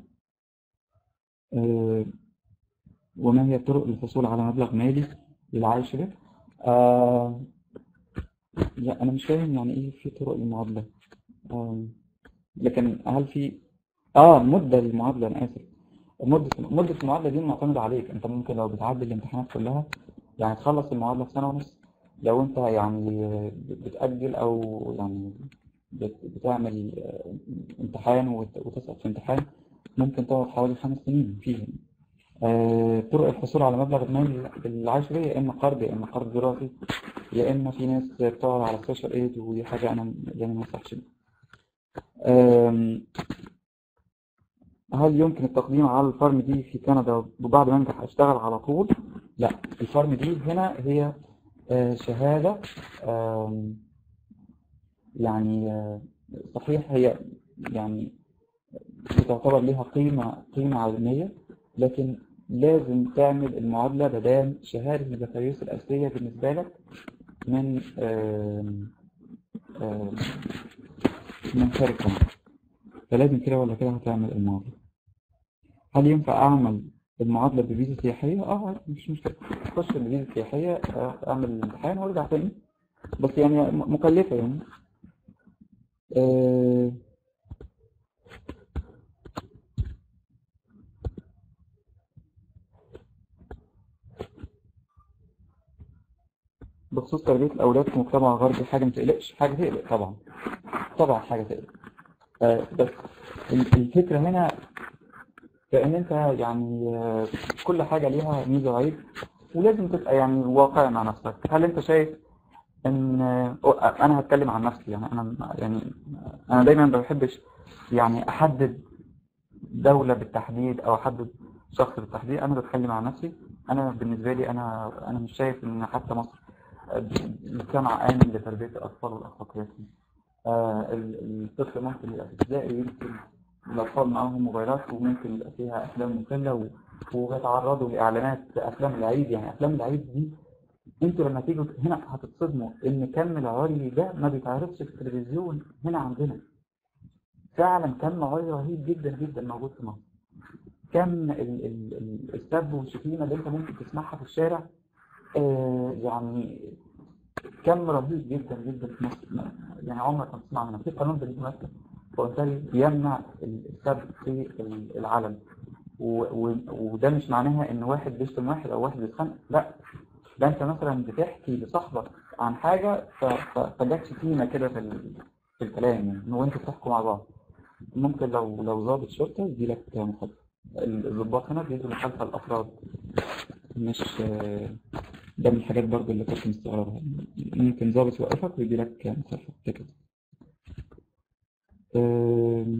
S1: آه، وما هي الطرق للحصول على مبلغ مالي للعيش به؟ آه لا، أنا مش فاهم يعني إيه في طرق للمعادلة. آه لكن هل في آه مدة للمعادلة؟ أنا آسف. مدة مدة المعادلة دي معتمدة عليك أنت. ممكن لو بتعدي الامتحانات كلها يعني تخلص المعادلة في سنة ونص. لو أنت يعني بتأجل أو يعني بت- بتعمل آه، امتحان وت- وتسقط في امتحان، ممكن تقعد حوالي خمس سنين فيه. آه، طرق الحصول على مبلغ المال العايش بيه، يا إما قرض يا إما قرض دراسي، يا إما في ناس بتقعد على السوشيال إيد، ودي حاجة أنا يعني ما أنصحش بيها. آم، هل يمكن التقديم على الفارم دي في كندا وبعد ما أنجح أشتغل على طول؟ لا، الفارم دي هنا هي آه، شهادة. آم، يعني آه، صحيح هي يعني بتعتبر لها قيمة قيمة علمية، لكن لازم تعمل المعادلة بدام شهادة البكالوريوس الأساسية بالنسبة لك من آم، آم، من خارج مصر. فلازم كده ولا كده هتعمل المعادلة. هل ينفع أعمل المعادلة بفيزا سياحية؟ اه عادي، مفيش مشكلة. خش بفيزا سياحية، آه، أعمل الامتحان وارجع تاني، بس يعني م- مكلفة يعني. آه، بخصوص تربية الأولاد في مجتمع غربي، حاجة متقلقش؟ حاجة تقلق طبعا، طبعا حاجة تقلق. آه، بس ال- الفكرة هنا لأن أنت يعني آه، كل حاجة ليها ميزة وعيب، ولازم تبقى يعني واقعي مع نفسك. هل أنت شايف إن آه، أنا هتكلم عن نفسي يعني أنا يعني أنا دايما ما بحبش يعني أحدد دولة بالتحديد أو أحدد شخص بالتحديد. أنا بتكلم عن نفسي. أنا بالنسبة لي أنا أنا مش شايف إن حتى مصر آه، مجتمع آمن لتربية الأطفال والأخلاقيات. آه، ال- الطفل ممكن يبقى في ابتدائي، يمكن الأطفال معاهم موبايلات وممكن يبقى فيها أفلام مسلة و- وبيتعرضوا لإعلانات أفلام العيد. يعني أفلام العيد دي أنتوا لما تيجوا هنا هتتصدموا إن كم العري ده ما بيتعرضش في التلفزيون هنا عندنا. فعلا كم عري رهيب جدا جدا موجود في مصر. كم ال- ال- ال- السب والشتيمة اللي أنت ممكن تسمعها في الشارع، آه، يعني كم رهيب جدا جدا في مصر. يعني عمرك ما تسمع منه. في قانون بالمناسبة وبالتالي بيمنع السب في العلن، و- و- وده مش معناها ان واحد بيشتم واحد او واحد بيتخانق، لا. ده انت مثلا بتحكي لصاحبك عن حاجة ف- ف- فجت شتيمة كده في ال- في الكلام يعني وانتوا بتحكوا مع بعض. ممكن لو لو ضابط شرطة يديلك مخالفة. الضباط هنا بيدوا مخالفة الأفراد، مش ده من الحاجات برضو اللي كنت مستغربها. ممكن ضابط يوقفك ويديلك مخالفة كده. أم،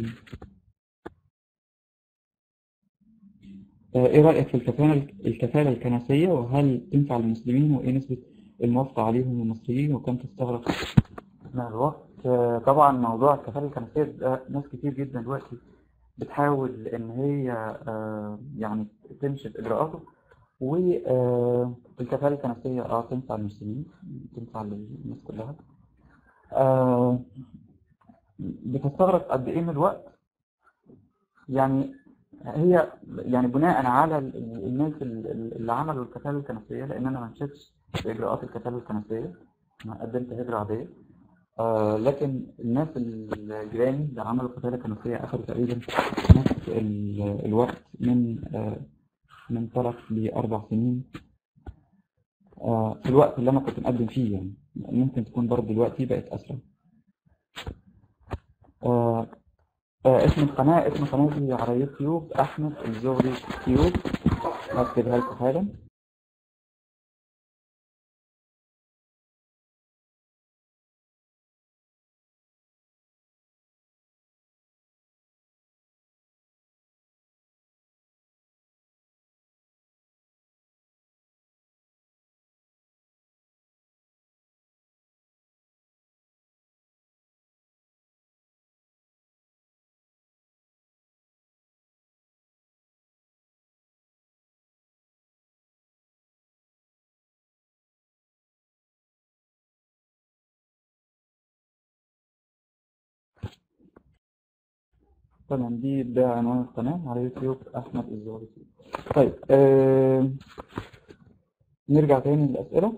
S1: آه، إيه رأيك في الكفالة الكفالة الكنسية، وهل تنفع للمسلمين، وإيه نسبة الموافقة عليهم للمصريين، وكم تستغرق مع الوقت؟ آه، طبعا موضوع الكفالة الكنسية ده ناس كتير جدا دلوقتي بتحاول إن هي آه، يعني تمشي في إجراءاته. والكفالة الكنسية اه تنفع للمسلمين، تنفع للناس كلها. آه، بتستغرق قد إيه من الوقت؟ يعني هي يعني بناء على ال- الناس ال- ال- اللي عملوا الكفالة الكنسية، لأن أنا ما مشيتش في إجراءات الكفالة الكنسية، أنا قدمت هجرة عادية. آه لكن الناس الجيراني اللي عملوا الكفالة الكنسية أخذوا تقريبا نفس ال- الوقت، من آه من ثلاث لأربع سنين. آه في الوقت اللي أنا كنت مقدم فيه، يعني ممكن تكون برضه دلوقتي بقت أسرع. آه آه اسم القناة اسم قناتي على يوتيوب أحمد الزغري تيوب، هكتبها لكم حالا. تمام، دي ده عنوان القناة على يوتيوب أحمد الزغري. طيب آه نرجع تاني للأسئلة.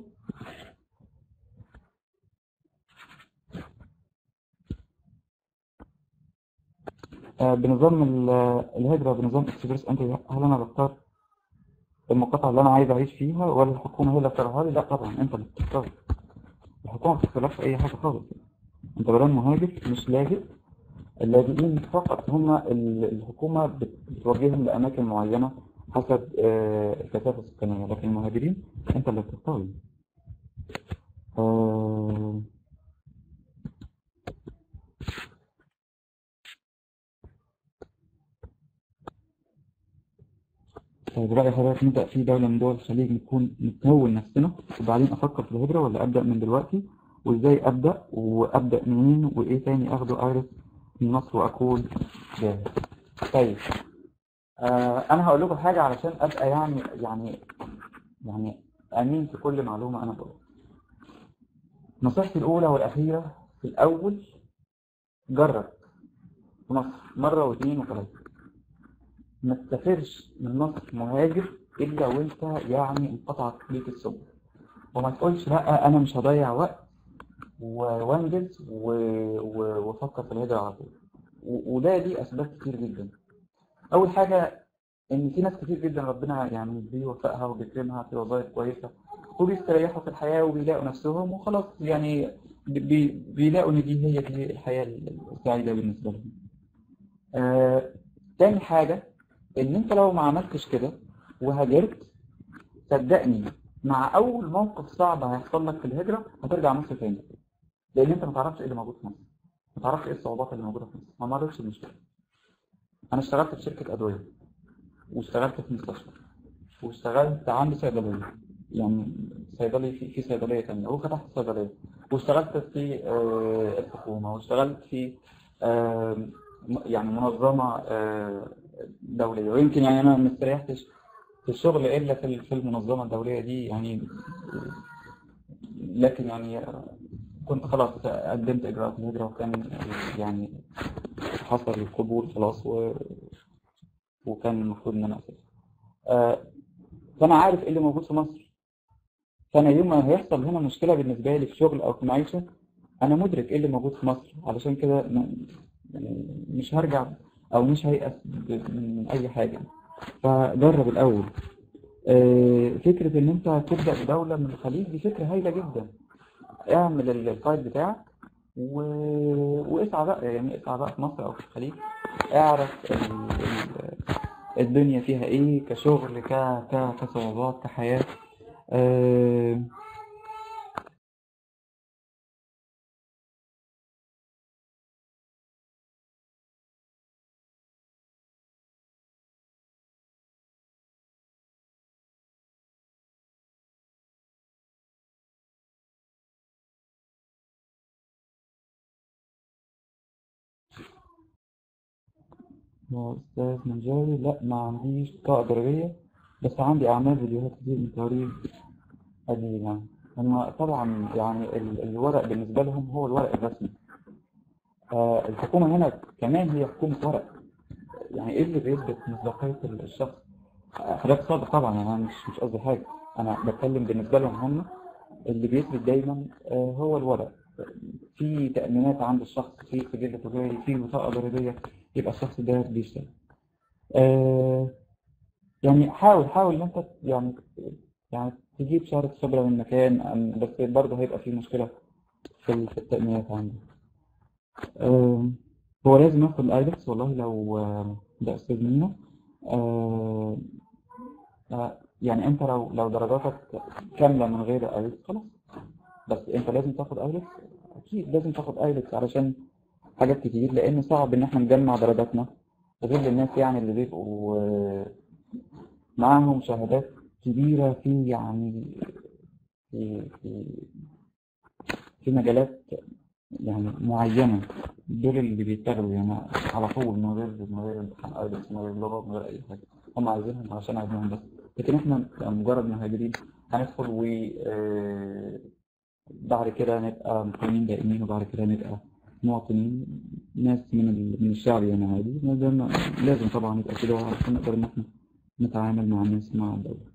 S1: آه بنظام ال- الهجرة بنظام اكسبريس انتري، هل أنا بختار المقاطعة اللي أنا عايز أعيش فيها، ولا الحكومة هي اللي بتختارها لي؟ لا طبعا أنت اللي بتختار، الحكومة ما بتختارلكش أي حاجة خالص. أنت بدل مهاجر مش لاجئ. اللاجئين فقط هم ال- الحكومة بت- بتوجههم لأماكن معينة حسب آه الكثافة السكانية، لكن المهاجرين أنت اللي بتختار. آه طيب رأي حضرتك نبدأ في دولة من دول الخليج نكون نكون نفسنا وبعدين أفكر في الهجرة، ولا أبدأ من دلوقتي؟ وإزاي أبدأ، وأبدأ منين، وإيه تاني أخده أعرف من مصر وأكون جاهز؟ طيب آه أنا هقول لكم حاجة علشان أبقى يعني يعني يعني أمين في كل معلومة أنا بقولها. نصيحتي الأولى والأخيرة في الأول، جرب في مصر مرة واثنين وثلاثة. ما تسافرش من مصر مهاجر إلا وأنت يعني انقطعت ليك السبل، وما تقولش لا انا مش هضيع وقت و- وانجز و- و- وافكر في الهجرة على طول. و- وده ليه اسباب كتير جدا. اول حاجة ان في ناس كتير جدا ربنا يعني بيوفقها وبيكرمها في وظائف كويسة، وبيستريحوا في الحياة وبيلاقوا نفسهم وخلاص، يعني بي- بيلاقوا ان دي هي دي الحياة السعيدة بالنسبة لهم. آه تاني حاجة، ان انت لو ما عملتش كده وهاجرت، صدقني مع اول موقف صعب هيحصل لك في الهجرة هترجع مصر تاني، لان انت ما تعرفش ايه اللي موجود في مصر، ما تعرفش ايه الصعوبات اللي موجوده في مصر، ما مرتش بالمشكله. انا اشتغلت في شركه ادويه، واشتغلت في مستشفى، واشتغلت عندي صيدليه، يعني صيدلي في في صيدليه ثانيه وفتحت صيدليه، واشتغلت في آه، الحكومه، واشتغلت في آه، م- يعني منظمه آه، دوليه. ويمكن يعني انا ما استريحتش في الشغل الا في ال- في المنظمه الدوليه دي يعني. لكن يعني كنت خلاص قدمت اجراءات الهجره، وكان يعني حصل القبول خلاص و... وكان المفروض ان انا اسافر. آه فانا عارف ايه اللي موجود في مصر. فانا يوم ما هيحصل هنا مشكله بالنسبه لي في شغل او في معيشه، انا مدرك ايه اللي موجود في مصر، علشان كده م- يعني مش هرجع او مش هيأس ب- من اي حاجه. فجرب الاول. آه فكره ان انت تبدا بدوله من الخليج دي فكره هايله جدا. اعمل ال- السايت بتاعك و... واسعى بقى، يعني اسعى بقى في مصر أو في الخليج، اعرف ال... ال... الدنيا فيها ايه كشغل، ك... ك... كصعوبات كحياة. آه... يا أستاذ منجاوي، لا ما عنديش طاقة ضريبية، بس عندي أعمال فيديوهات كتير من توريد قديم يعني. هم طبعا يعني ال... الورق بالنسبة لهم هو الورق الرسمي. آه الحكومة هنا كمان هي حكومة ورق، يعني ايه اللي بيثبت مصداقية الشخص؟ حضرتك صادق طبعا، يعني انا مش مش قصدي حاجة، انا بتكلم بالنسبة لهم هم اللي بيثبت دايما آه، هو الورق. في تأمينات عند الشخص، في سجل تجاري، في بطاقة ضريبية، يبقى الشخص ده بيشتغل. آه، يعني حاول حاول ان انت يعني يعني تجيب شهادة خبرة من مكان، أم- بس برضه هيبقى في مشكلة في ال- في التأمينات عندي. آه، هو لازم ياخد الايلتس والله، لو آه، ده استاذ مينا. آه، آه، يعني انت لو لو درجاتك كاملة من غير ايلتس خلاص، بس انت لازم تاخد ايلتس. اكيد لازم تاخد ايلتس علشان حاجات كتير، لان صعب ان احنا نجمع درجاتنا غير الناس يعني اللي بيبقوا آه، معاهم شهادات كبيرة في يعني في في في مجالات يعني معينة. دول اللي بيتاخدوا يعني على طول من غير من غير امتحان ايلتس، من غير لغة، من غير اي حاجة. هم عايزينهم علشان عايزينهم بس. لكن احنا مجرد مهاجرين هندخل و آه، بعد كده نبقى مقيمين دائمين، وبعد كده نبقى مواطنين، ناس من ال- من الشعب يعني عادي. لازم لازم طبعا يبقى كده عشان نقدر إن إحنا نتعامل مع الناس مع الدولة.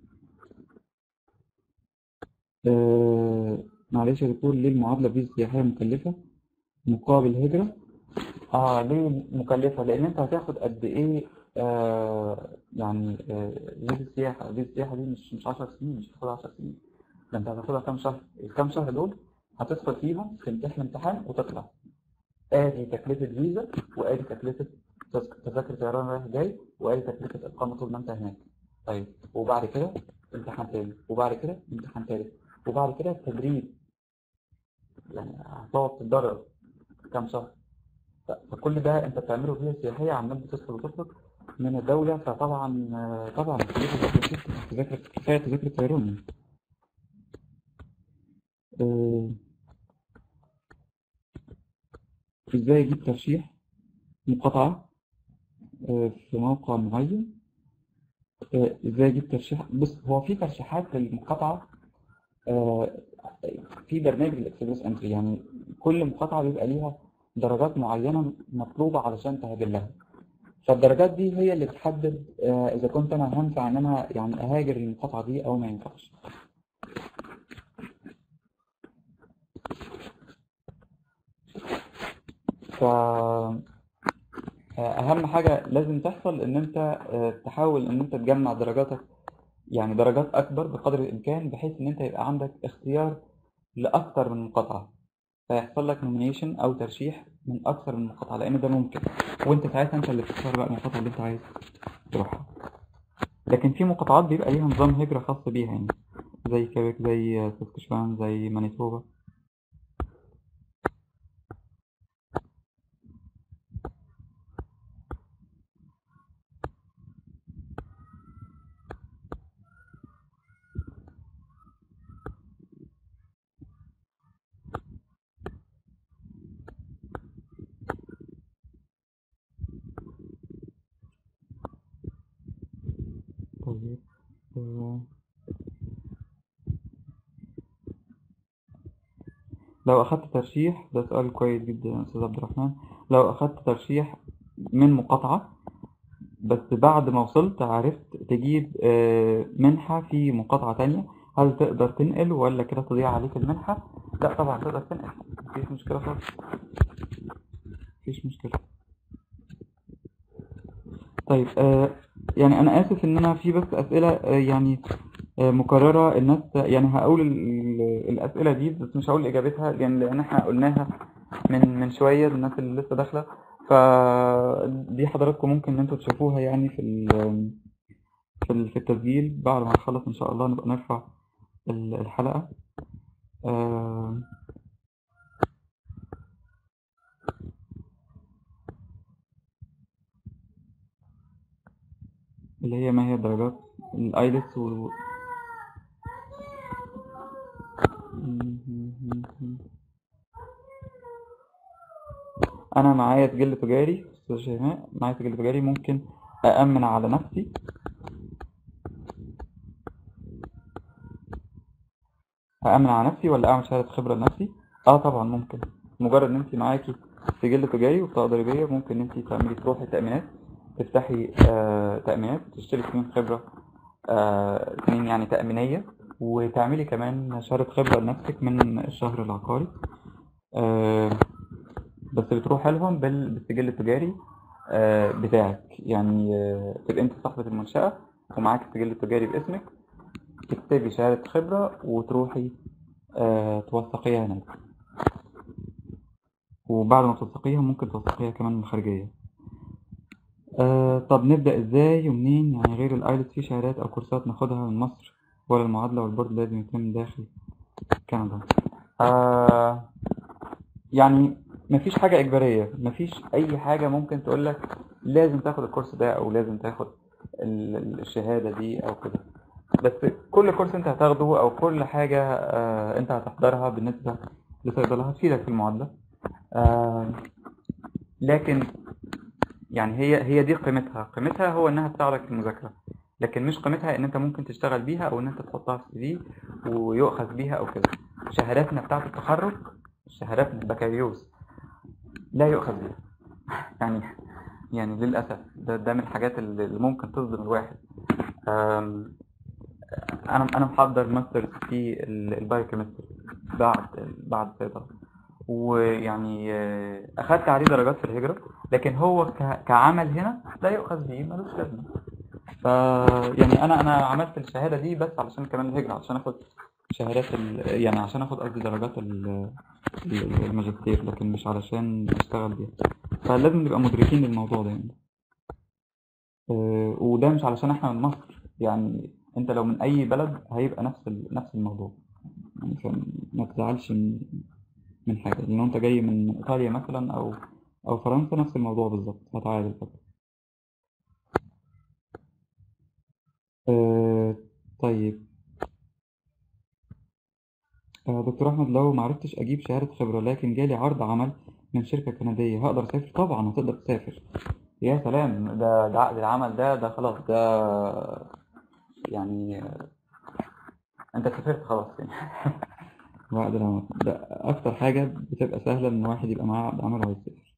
S1: آه معلش يا دكتور، ليه المعادلة فيزا سياحية مكلفة مقابل هجرة؟ اه ليه مكلفة؟ لأن أنت هتاخد قد إيه؟ آه يعني آه فيزا السياحة فيزا السياحة دي مش مش 10 سنين، مش هتاخدها 10 سنين، ده أنت هتاخدها كام شهر؟ الكام شهر دول هتدخل فيهم تمتحن امتحان وتطلع. ادي تكلفة فيزا، وادي تكلفة تذك- تذاكر طيران رايح جاي، وادي تكلفة اقامة طول ما انت هناك. طيب وبعد كده امتحان تاني، وبعد كده امتحان تالت، وبعد كده تدريب، يعني هتقعد تتدرب كام شهر. ف- فكل ده انت بتعمله فيزا سياحية، عمال بتدخل وتخرج من الدولة. فطبعا آه، طبعا تكلفة تذاكر كفاية تذاكر الطيران يعني. آه، ازاي اجيب ترشيح مقاطعة آه، في موقع معين؟ آه، ازاي اجيب ترشيح؟ بص، هو في ترشيحات للمقاطعة آه، في برنامج الاكسبريس انتري، يعني كل مقاطعة بيبقى ليها درجات معينة مطلوبة علشان تهاجر لها. فالدرجات دي هي اللي بتحدد آه، اذا كنت انا هنفع ان انا يعني اهاجر المقاطعة دي او ما ينفعش. فأهم حاجة لازم تحصل ان انت آه، تحاول ان انت تجمع درجاتك، يعني درجات اكبر بقدر الامكان، بحيث ان انت يبقى عندك اختيار لاكثر من مقاطعة، فيحصل لك نومينيشن او ترشيح من اكثر من مقاطعة، لان ده ممكن. وانت ساعتها انت اللي بتختار بقى المقاطعة اللي انت عايز تروحها. لكن في مقاطعات بيبقى ليها نظام هجرة خاص بيها، يعني زي كيبك، زي ساسكاتشوان، زي مانيتوبا. طيب آه، لو أخدت ترشيح، ده سؤال كويس جدا يا أستاذ عبد الرحمن. لو أخدت ترشيح من مقاطعة، بس بعد ما وصلت عرفت تجيب آه، منحة في مقاطعة تانية، هل تقدر تنقل ولا كده تضيع عليك المنحة؟ لا طبعا تقدر تنقل، مفيش مشكلة خالص، مفيش مشكلة. طيب آه يعني أنا آسف إن أنا في بس أسئلة آه يعني آه مكررة الناس، يعني هقول ال- ال- الأسئلة دي بس مش هقول إجابتها، لأن لأن إحنا قلناها من من شوية للناس اللي لسه داخلة. فدي حضراتكم ممكن ان انتوا تشوفوها يعني في ال- في ال- في التسجيل بعد ما نخلص ان شاء الله نبقى نرفع ال- الحلقة. آه، اللي هي ما هي درجات الايلتس و... انا معايا سجل تجاري استاذ شيماء، معايا سجل تجاري، ممكن أأمن على نفسي أأمن على نفسي ولا أعمل شهادة خبرة لنفسي؟ اه طبعا ممكن. مجرد ان انت معاكي سجل تجاري وبطاقة ضريبية ممكن انت تعملي تروحي تأمينات، تفتحي آه تأمينات، تشتري سنين خبرة، آه سنين يعني تأمينية، وتعملي كمان شهادة خبرة لنفسك من الشهر العقاري. آه بس بتروحي لهم بال- بالسجل التجاري آه بتاعك، يعني آه تبقى انت صاحبة المنشأة ومعاك السجل التجاري باسمك، تكتبي شهادة خبرة وتروحي آه توثقيها هناك، وبعد ما توثقيها ممكن توثقيها كمان من الخارجية. آه طب نبدأ ازاي ومنين؟ يعني غير الايلتس في شهادات او كورسات ناخدها من مصر ولا المعادلة والبورد لازم يتم داخل كندا؟ آه يعني مفيش حاجة إجبارية، مفيش أي حاجة ممكن تقولك لازم تاخد الكورس ده أو لازم تاخد ال- ال- الشهادة دي أو كده. بس كل كورس أنت هتاخده أو كل حاجة آه أنت هتحضرها بالنسبة لصيدلة هتفيدك في المعادلة. آه لكن يعني هي هي دي قيمتها، قيمتها هو انها تساعدك في المذاكرة، لكن مش قيمتها ان انت ممكن تشتغل بيها او ان انت تحطها في سي في ويؤخذ بيها او كده. شهاداتنا بتاعة التخرج، شهاداتنا البكالوريوس لا يؤخذ بيها. يعني يعني للأسف ده, ده من الحاجات اللي اللي ممكن تصدم الواحد. أم، انا انا محضر ماستر في البايوكيمستري بعد بعد صيدلة، ويعني آه، اخدت عليه درجات في الهجرة، لكن هو ك- كعمل هنا لا يؤخذ به، ملوش لازمة. ف يعني انا انا عملت الشهاده دي بس علشان كمان الهجره، عشان اخد شهادات ال... يعني عشان اخد قصدي درجات ال... ال- الماجستير، لكن مش علشان اشتغل بيها. فلازم نبقى مدركين للموضوع ده يعني. أه، وده مش علشان احنا من مصر، يعني انت لو من اي بلد هيبقى نفس ال... نفس الموضوع. يعني فما تزعلش من من حاجه، لان انت جاي من من ايطاليا مثلا او او فرنسا، نفس الموضوع بالظبط، هتعادل فقط. أه، طيب. آه، دكتور أحمد، لو معرفتش أجيب شهادة خبرة لكن جالي عرض عمل من شركة كندية هقدر أسافر؟ طبعا هتقدر تسافر. يا سلام، ده ده عقد العمل ده ده خلاص ده يعني أنت سافرت خلاص يعني. عقد العمل ده أكتر حاجة بتبقى سهلة إن واحد يبقى معاه عقد عمل وعايز يسافر.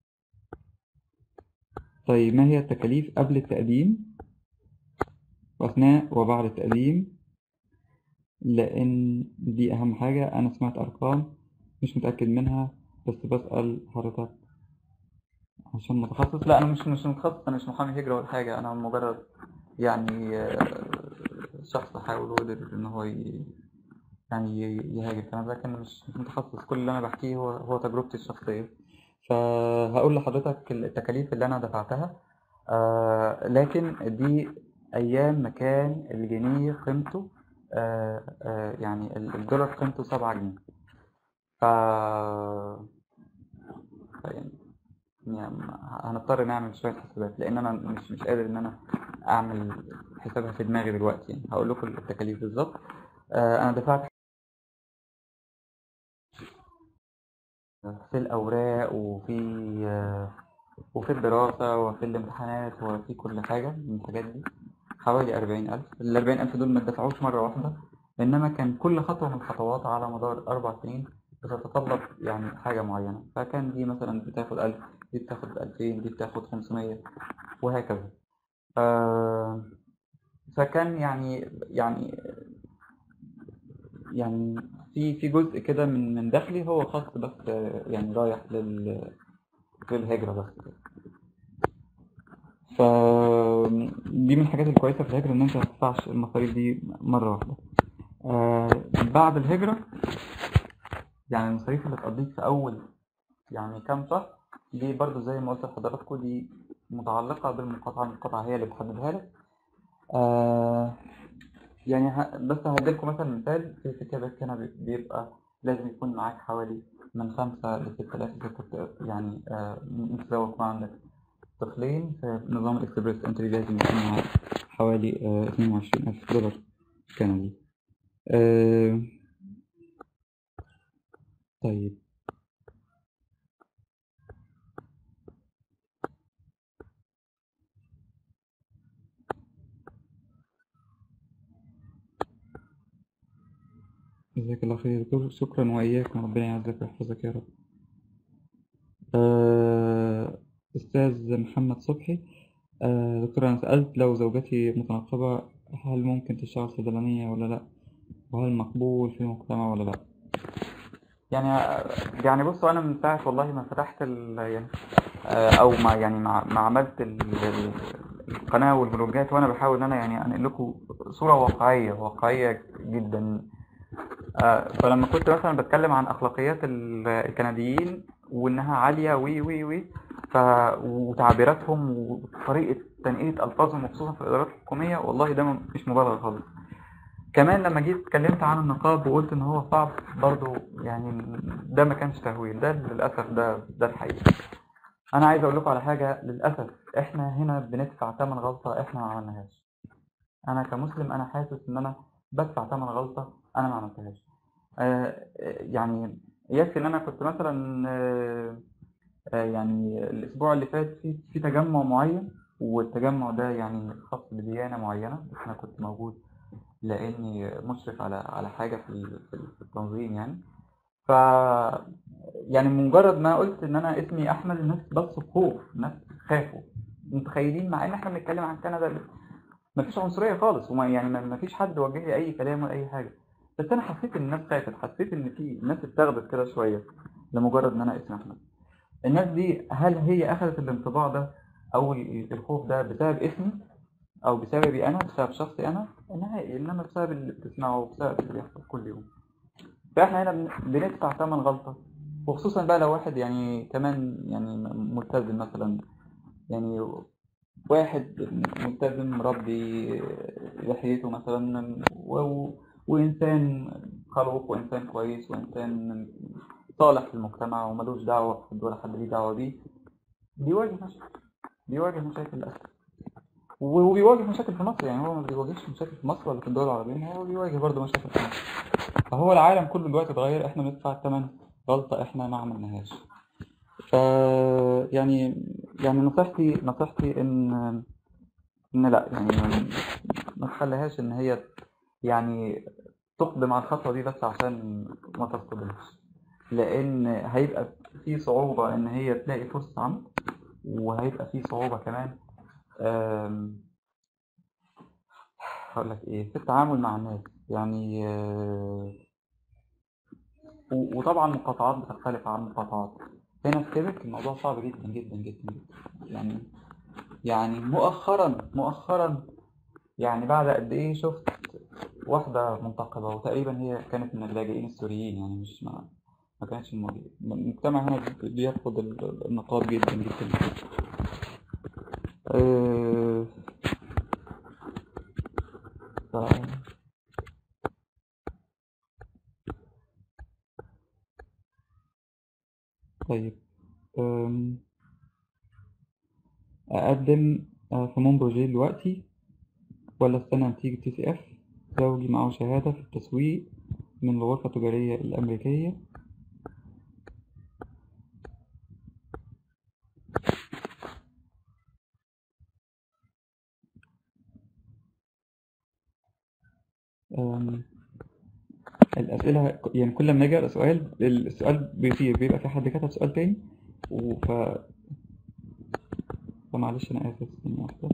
S1: طيب ما هي التكاليف قبل التقديم وأثناء وبعد التقديم؟ لأن دي أهم حاجة. أنا سمعت أرقام مش متأكد منها بس بسأل حضرتك عشان متخصص. لا انا مش مش متخصص، انا مش محامي هجرة ولا حاجة، انا مجرد يعني آه، شخص حاول وقدر ان هو ي- يعني ي- يهاجر كندا، لكن مش مش متخصص. كل اللي انا بحكيه هو هو تجربتي الشخصية. فهقول لحضرتك التكاليف اللي انا دفعتها. آه، لكن دي ايام ما كان الجنيه قيمته آه، آه، يعني ال- الدولار قيمته سبعة جنيه. ف يعني يعني هنضطر نعمل شوية حسابات، لأن أنا مش مش قادر إن أنا أعمل حسابها في دماغي دلوقتي. يعني هقول لكم التكاليف بالظبط. آه، أنا دفعت في الأوراق وفي آه، وفي الدراسة وفي الامتحانات وفي كل حاجة من الحاجات دي حوالي أربعين ألف. الأربعين ألف دول ما اتدفعوش مرة واحدة، إنما كان كل خطوة من الخطوات على مدار أربع سنين بتتطلب يعني حاجة معينة. فكان دي مثلا بتاخد ألف، دي بتاخد ألفين، دي بتاخد خمسمية، وهكذا. آه، فكان يعني يعني يعني في في جزء كده من من دخلي هو خاص بس آه، يعني رايح لل للهجرة بس كده. ف دي من الحاجات الكويسة في الهجرة إن أنت ما تدفعش المصاريف دي مرة واحدة. آه بعد الهجرة يعني المصاريف اللي تقضيك في أول يعني كام شهر دي برضو زي ما قلت لحضراتكم، دي متعلقة بالمقاطعة، المقاطعة هي اللي بتحددها لك. آه يعني ه... بس هديلكم مثلا مثال في في كيبك هنا بي- بيبقى لازم يكون معاك حوالي من خمسة لستة آلاف إذا كنت يعني آه متزوج وعندك طفلين. في نظام الإكسبريس أنتري لازم يكون معاك حوالي آه اتنين وعشرين ألف دولار كندي. آه طيب، جزاك الله خير دكتور، شكرا وإياكم، ربنا يعزك ويحفظك يا رب. آه أستاذ محمد صبحي، آه دكتور أنا سألت لو زوجتي متنقبة هل ممكن تشتغل صيدلانية ولا لأ، وهل مقبول في المجتمع ولا لأ؟ يعني يعني بصوا، أنا من ساعة والله ما فتحت ال يعني آه، أو ما يعني ما ما عملت ال- ال- القناة والفلوجات، وأنا بحاول إن أنا يعني أنقل لكم صورة واقعية واقعية جدا. آه، فلما كنت مثلا بتكلم عن أخلاقيات ال- الكنديين وإنها عالية وي وي وي ف... وتعبيراتهم وطريقة تنقية ألفاظهم وخصوصا في الإدارات الحكومية، والله ده مش مبالغة خالص. كمان لما جيت اتكلمت عن النقاب وقلت إن هو صعب برضو، يعني ده ما كانش تهويل، ده للأسف ده ده الحقيقة. أنا عايز أقول لكم على حاجة، للأسف إحنا هنا بندفع ثمن غلطة إحنا ما عملناهاش. أنا كمسلم أنا حاسس إن أنا بدفع ثمن غلطة أنا ما عملتهاش. آه، يعني يكفي ان انا كنت مثلا آه، آه، يعني الاسبوع اللي فات في في تجمع معين، والتجمع ده يعني خاص بديانة معينة، انا كنت موجود لاني مشرف على على حاجة في ال- في ال- في التنظيم يعني. ف يعني مجرد ما قلت ان انا اسمي احمد، الناس بصوا بخوف، الناس خافوا. متخيلين مع ان احنا بنتكلم عن كندا مفيش عنصرية خالص، وما يعني ما- مفيش حد وجه لي أي كلام ولا أي حاجة، بس أنا حسيت إن الناس خافت، حسيت إن في ناس اتاخدت كده شوية لمجرد إن أنا اسمي أحمد. الناس دي هل هي أخذت الانطباع ده أو ال- الخوف ده بسبب اسمي أو بسببي أنا، بسبب شخصي أنا نهائي، إنما بسبب اللي بتسمعه وبسبب اللي بيحصل كل يوم. فإحنا هنا بن- بندفع ثمن غلطة، وخصوصا بقى لو واحد يعني كمان يعني ملتزم مثلا، يعني واحد ملتزم مربي لحيته مثلا و... وإنسان خلوق وإنسان كويس وإنسان صالح في المجتمع وملوش دعوة بحد ولا حد ليه دعوة بيه، بيواجه مشاكل، بيواجه مشاكل للأسف. وبيواجه مشاكل في مصر، يعني هو ما بيواجهش مشاكل في مصر ولا في الدول العربية، هو بيواجه برضه مشاكل في مصر. فهو العالم كله دلوقتي اتغير، احنا بندفع ثمن غلطة احنا ما عملناهاش. ف يعني يعني نصيحتي نصيحتي ان ان لا يعني ما ما تخليهاش ان هي يعني تقدم على الخطوة دي بس عشان ما تصطدمش، لان هيبقى في صعوبة ان هي تلاقي فرصة عمل، وهيبقى في صعوبة كمان آم، هقول لك ايه، في التعامل مع الناس يعني آه، و- وطبعا مقاطعات بتختلف عن مقاطعات. هنا في كيبك الموضوع صعب جدا جدا جدا جدا. يعني يعني مؤخرا مؤخرا يعني بعد قد ايه شفت واحدة منتقبة، وتقريبا هي كانت من اللاجئين السوريين، يعني مش ما, ما كانتش الموجودة. المجتمع هنا بيرفض ال- النقاب جدا جدا. أه ف... طيب، أم، أقدم آه، في مونبروجيه دلوقتي ولا استنى نتيجة تي سي اف؟ زوجي معه شهادة في التسويق من الغرفة التجارية الأمريكية. أم، الأسئلة يعني كل ما يجي أقرأ سؤال السؤال بيطير، بيبقى في حد كتب سؤال تاني وف... فمعلش أنا آسف، ثانية واحدة.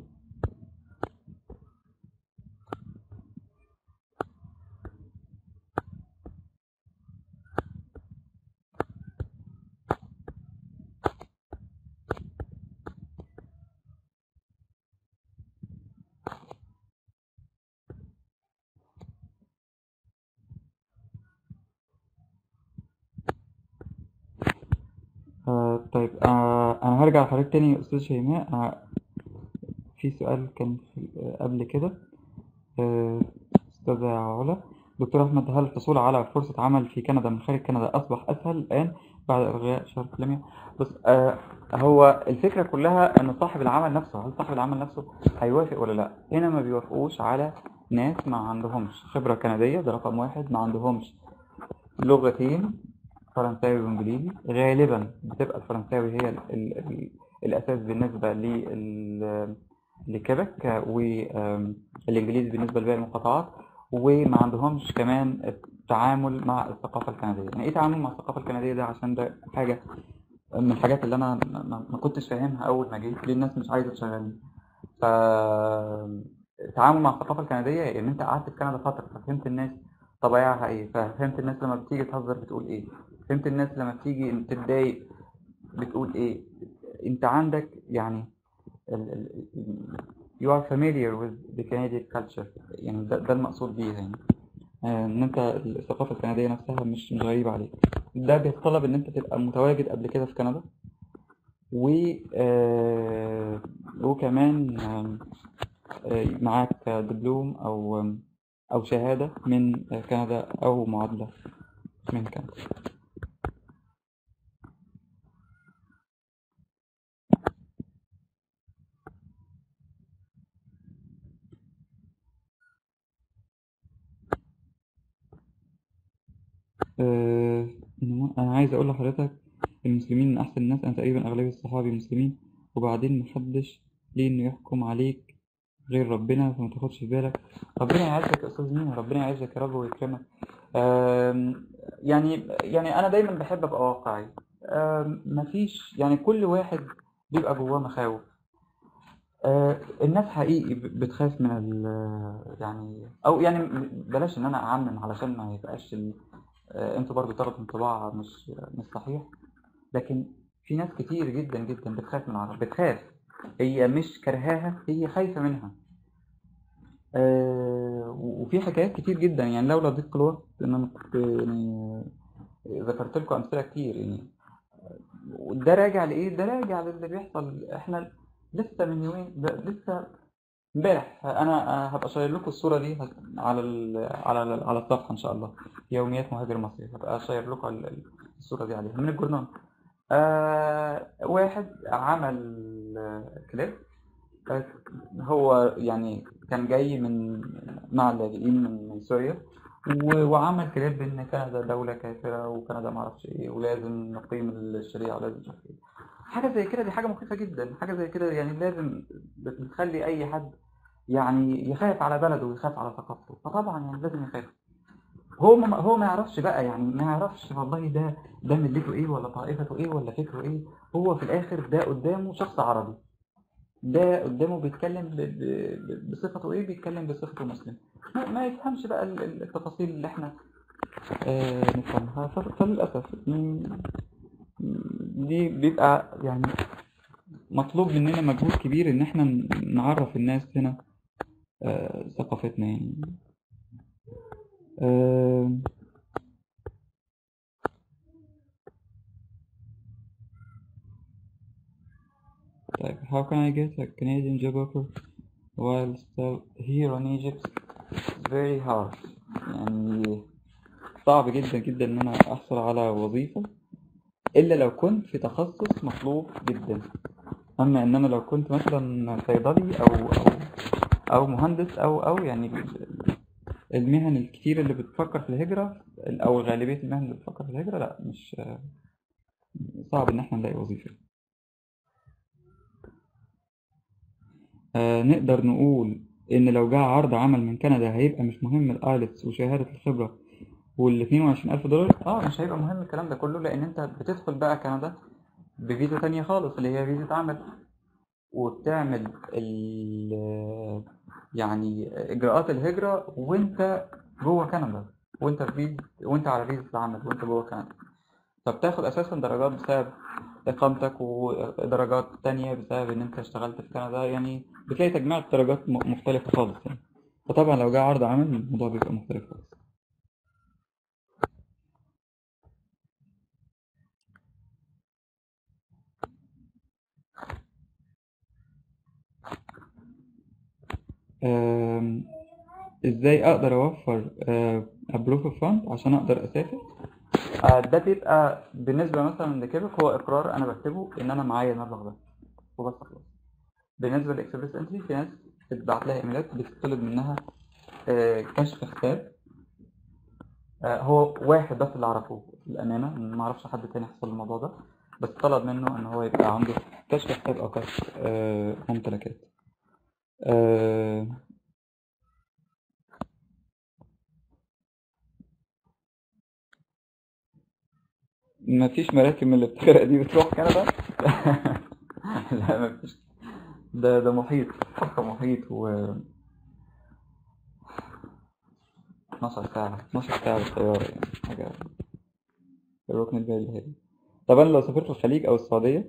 S1: طيب آه انا هرجع لحضرتك تاني يا استاذ شيماء. آه في سؤال كان في آه، قبل كده. آه، استاذة علا، دكتور احمد، هل الحصول على فرصة عمل في كندا من خارج كندا اصبح اسهل الان بعد الغاء شرط الليميا؟ بص، آه هو الفكرة كلها ان صاحب العمل نفسه، هل صاحب العمل نفسه هيوافق ولا لا. هنا ما بيوافقوش على ناس ما عندهمش خبرة كندية، ده رقم واحد. ما عندهمش لغتين، فرنساوي وانجليزي. غالبا بتبقى الفرنساوي هي ال ال ال الاساس بالنسبه لل لكيبك، والانجليزي بالنسبه لباقي المقاطعات. وما عندهمش كمان التعامل مع الثقافه الكنديه. يعني ايه تعامل مع الثقافه الكنديه ده؟ عشان ده حاجه من الحاجات اللي انا ما ما كنتش فاهمها اول ما جيت، ليه الناس مش عايزه تشغلني. ف التعامل مع الثقافة الكندية ان يعني انت قعدت في كندا فترة، ففهمت الناس طبيعها ايه، فهمت الناس لما بتيجي تهزر بتقول ايه، فهمت الناس لما بتيجي تتضايق بتقول ايه. انت عندك يعني ال ال you are familiar with the Canadian culture. يعني ده, ده المقصود بيه يعني. آه، ان انت الثقافة الكندية نفسها مش مش غريبة عليك. ده بيتطلب ان انت تبقى متواجد قبل كده في كندا، و آه، وكمان آه، معاك دبلوم أو أو شهادة من كندا أو معادلة من كندا. أه، أنا عايز أقول لحضرتك المسلمين من أحسن الناس. أنا تقريبا أغلبية صحابي مسلمين، وبعدين محدش ليه إنه يحكم عليك غير ربنا، فما تاخدش في بالك. ربنا يعزك يا أستاذ مين، ربنا يعزك يا رب ويكرمك. آم، يعني يعني أنا دايما بحب أبقى واقعي. آم، مفيش يعني كل واحد بيبقى جواه مخاوف. آه، الناس حقيقي ب- بتخاف من ال يعني، او يعني بلاش ان انا اعمم علشان ما يبقاش ال- آه، انتوا برضو تاخدوا انطباع مش مش صحيح. لكن في ناس كتير جدا جدا بتخاف من العرب، بتخاف. هي مش كرهاها، هي خايفة منها. آه، وفي حكايات كتير جدا يعني، لولا ضيق الوقت ان انا كنت يعني ذكرت لكم امثله كتير يعني. وده راجع لايه؟ ده راجع للي بيحصل. احنا لسه من يومين، ب- لسه امبارح انا هبقى شاير لكم الصوره دي على ال على ال على الصفحه ان شاء الله. يوميات مهاجر مصري، هبقى شاير لكم ال- ال- الصوره دي عليها من الجورنال. آه واحد عمل آه، كليب. آه، هو يعني كان جاي من مع اللاجئين من من سوريا، و- وعمل كليب ان كندا دولة كافرة، وكندا معرفش ايه، ولازم نقيم الشريعة، ولازم مش عارف ايه. حاجة زي كده دي حاجة مخيفة جدا. حاجة زي كده يعني لازم بتخلي أي حد يعني يخاف على بلده ويخاف على ثقافته. فطبعا يعني لازم يخاف. هو ما هو ما يعرفش بقى، يعني ما يعرفش والله ده ده ملته ايه، ولا طائفته ايه، ولا فكره ايه. هو في الآخر ده قدامه شخص عربي، ده قدامه بيتكلم ب- ب- بصفته ايه، بيتكلم بصفته مسلم. ما, ما يفهمش بقى ال- ال- التفاصيل اللي احنا آه نفهمها. ف- فللأسف م- دي بيبقى يعني مطلوب مننا مجهود كبير ان احنا ن- نعرف الناس هنا آه ثقافتنا يعني. آه طيب how can I get a Canadian job offer while still here in Egypt? It's very hard. يعني صعب جدا جدا ان انا احصل على وظيفة الا لو كنت في تخصص مطلوب جدا. اما ان انا لو كنت مثلا صيدلي او او او مهندس او او يعني المهن الكتير اللي بتفكر في الهجرة، او غالبية المهن اللي بتفكر في الهجرة، لا مش صعب ان احنا نلاقي وظيفة. آه نقدر نقول ان لو جه عرض عمل من كندا هيبقى مش مهم الايلتس وشهادة الخبرة وال اتنين وعشرين ألف دولار؟ اه مش هيبقى مهم الكلام ده كله، لان انت بتدخل بقى كندا بفيزا تانية خالص اللي هي فيزا عمل، وبتعمل ال يعني إجراءات الهجرة وأنت جوه كندا، وأنت في فيز وأنت على فيزا العمل وأنت جوه كندا. فبتاخد أساسا درجات بسبب إقامتك، ودرجات تانية بسبب إن أنت اشتغلت في كندا. يعني بتلاقي تجميع درجات م- مختلفة خالص يعني. فطبعا لو جه عرض عمل الموضوع بيبقى مختلف خالص. آم، ازاي اقدر اوفر بروف اوف فاند عشان اقدر اسافر. آه، ده بيبقى بالنسبه مثلا لكيبك هو اقرار انا بكتبه ان انا معايا المبلغ ده وبس خلاص. بالنسبه لاكسبريس انتري في ناس بتبعت لها ايميلات بتطلب منها آه، كشف حساب. آه، هو واحد بس اللي اعرفه الامانه، ما اعرفش حد تاني حصل الموضوع ده، بس طلب منه ان هو يبقى عنده كشف حساب او كشف آه، ممتلكات. آه، مفيش مراكب من اللي بتغرق دي بتروح كندا. لا مفيش. ده ده محيط، خط محيط و اتناشر ساعة اتناشر ساعة بالطيارة، يعني حاجة في الركن البعيد هذه. طب أنا لو سافرت الخليج أو السعودية،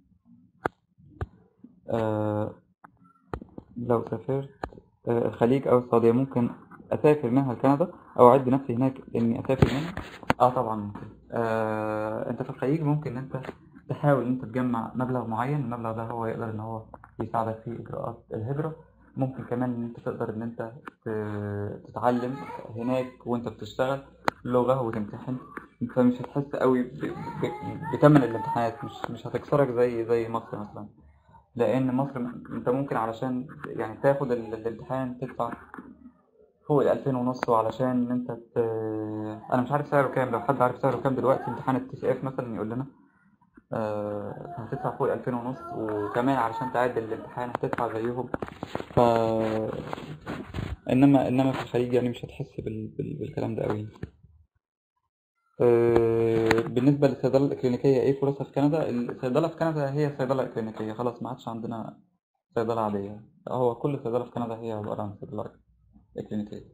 S1: آه لو سافرت آه الخليج أو السعودية ممكن أسافر منها لكندا أو أعد نفسي هناك إني أسافر منها؟ اه طبعا ممكن. آه انت في الخليج ممكن ان انت تحاول ان انت تجمع مبلغ معين، المبلغ ده هو يقدر ان هو يساعدك في اجراءات الهجرة. ممكن كمان ان انت تقدر ان انت ت- تتعلم هناك وانت بتشتغل لغة وتمتحن. انت مش هتحس قوي ب- ب- بتمن الامتحانات، مش مش هتكسرك زي زي مصر مثلا. لان مصر انت ممكن علشان يعني تاخد ال- الامتحان تدفع فوق الألفين ونص، وعلشان إن أنت ت... أنا مش عارف سعره كام، لو حد عارف سعره كام دلوقتي امتحان التي سي إف مثلا يقول لنا. آه، هتدفع فوق الألفين ونص، وكمان علشان تعدل الامتحان هتدفع زيهم. ف إنما إنما في الخليج يعني مش هتحس بال... بال... بالكلام ده قوي. آه، بالنسبة للصيدلة الإكلينيكية إيه فرصها في كندا؟ الصيدلة في كندا هي صيدلة إكلينيكية خلاص، ما عادش عندنا صيدلة عادية. هو كل صيدلة في كندا هي عبارة عن صيدلة إكلينيكية.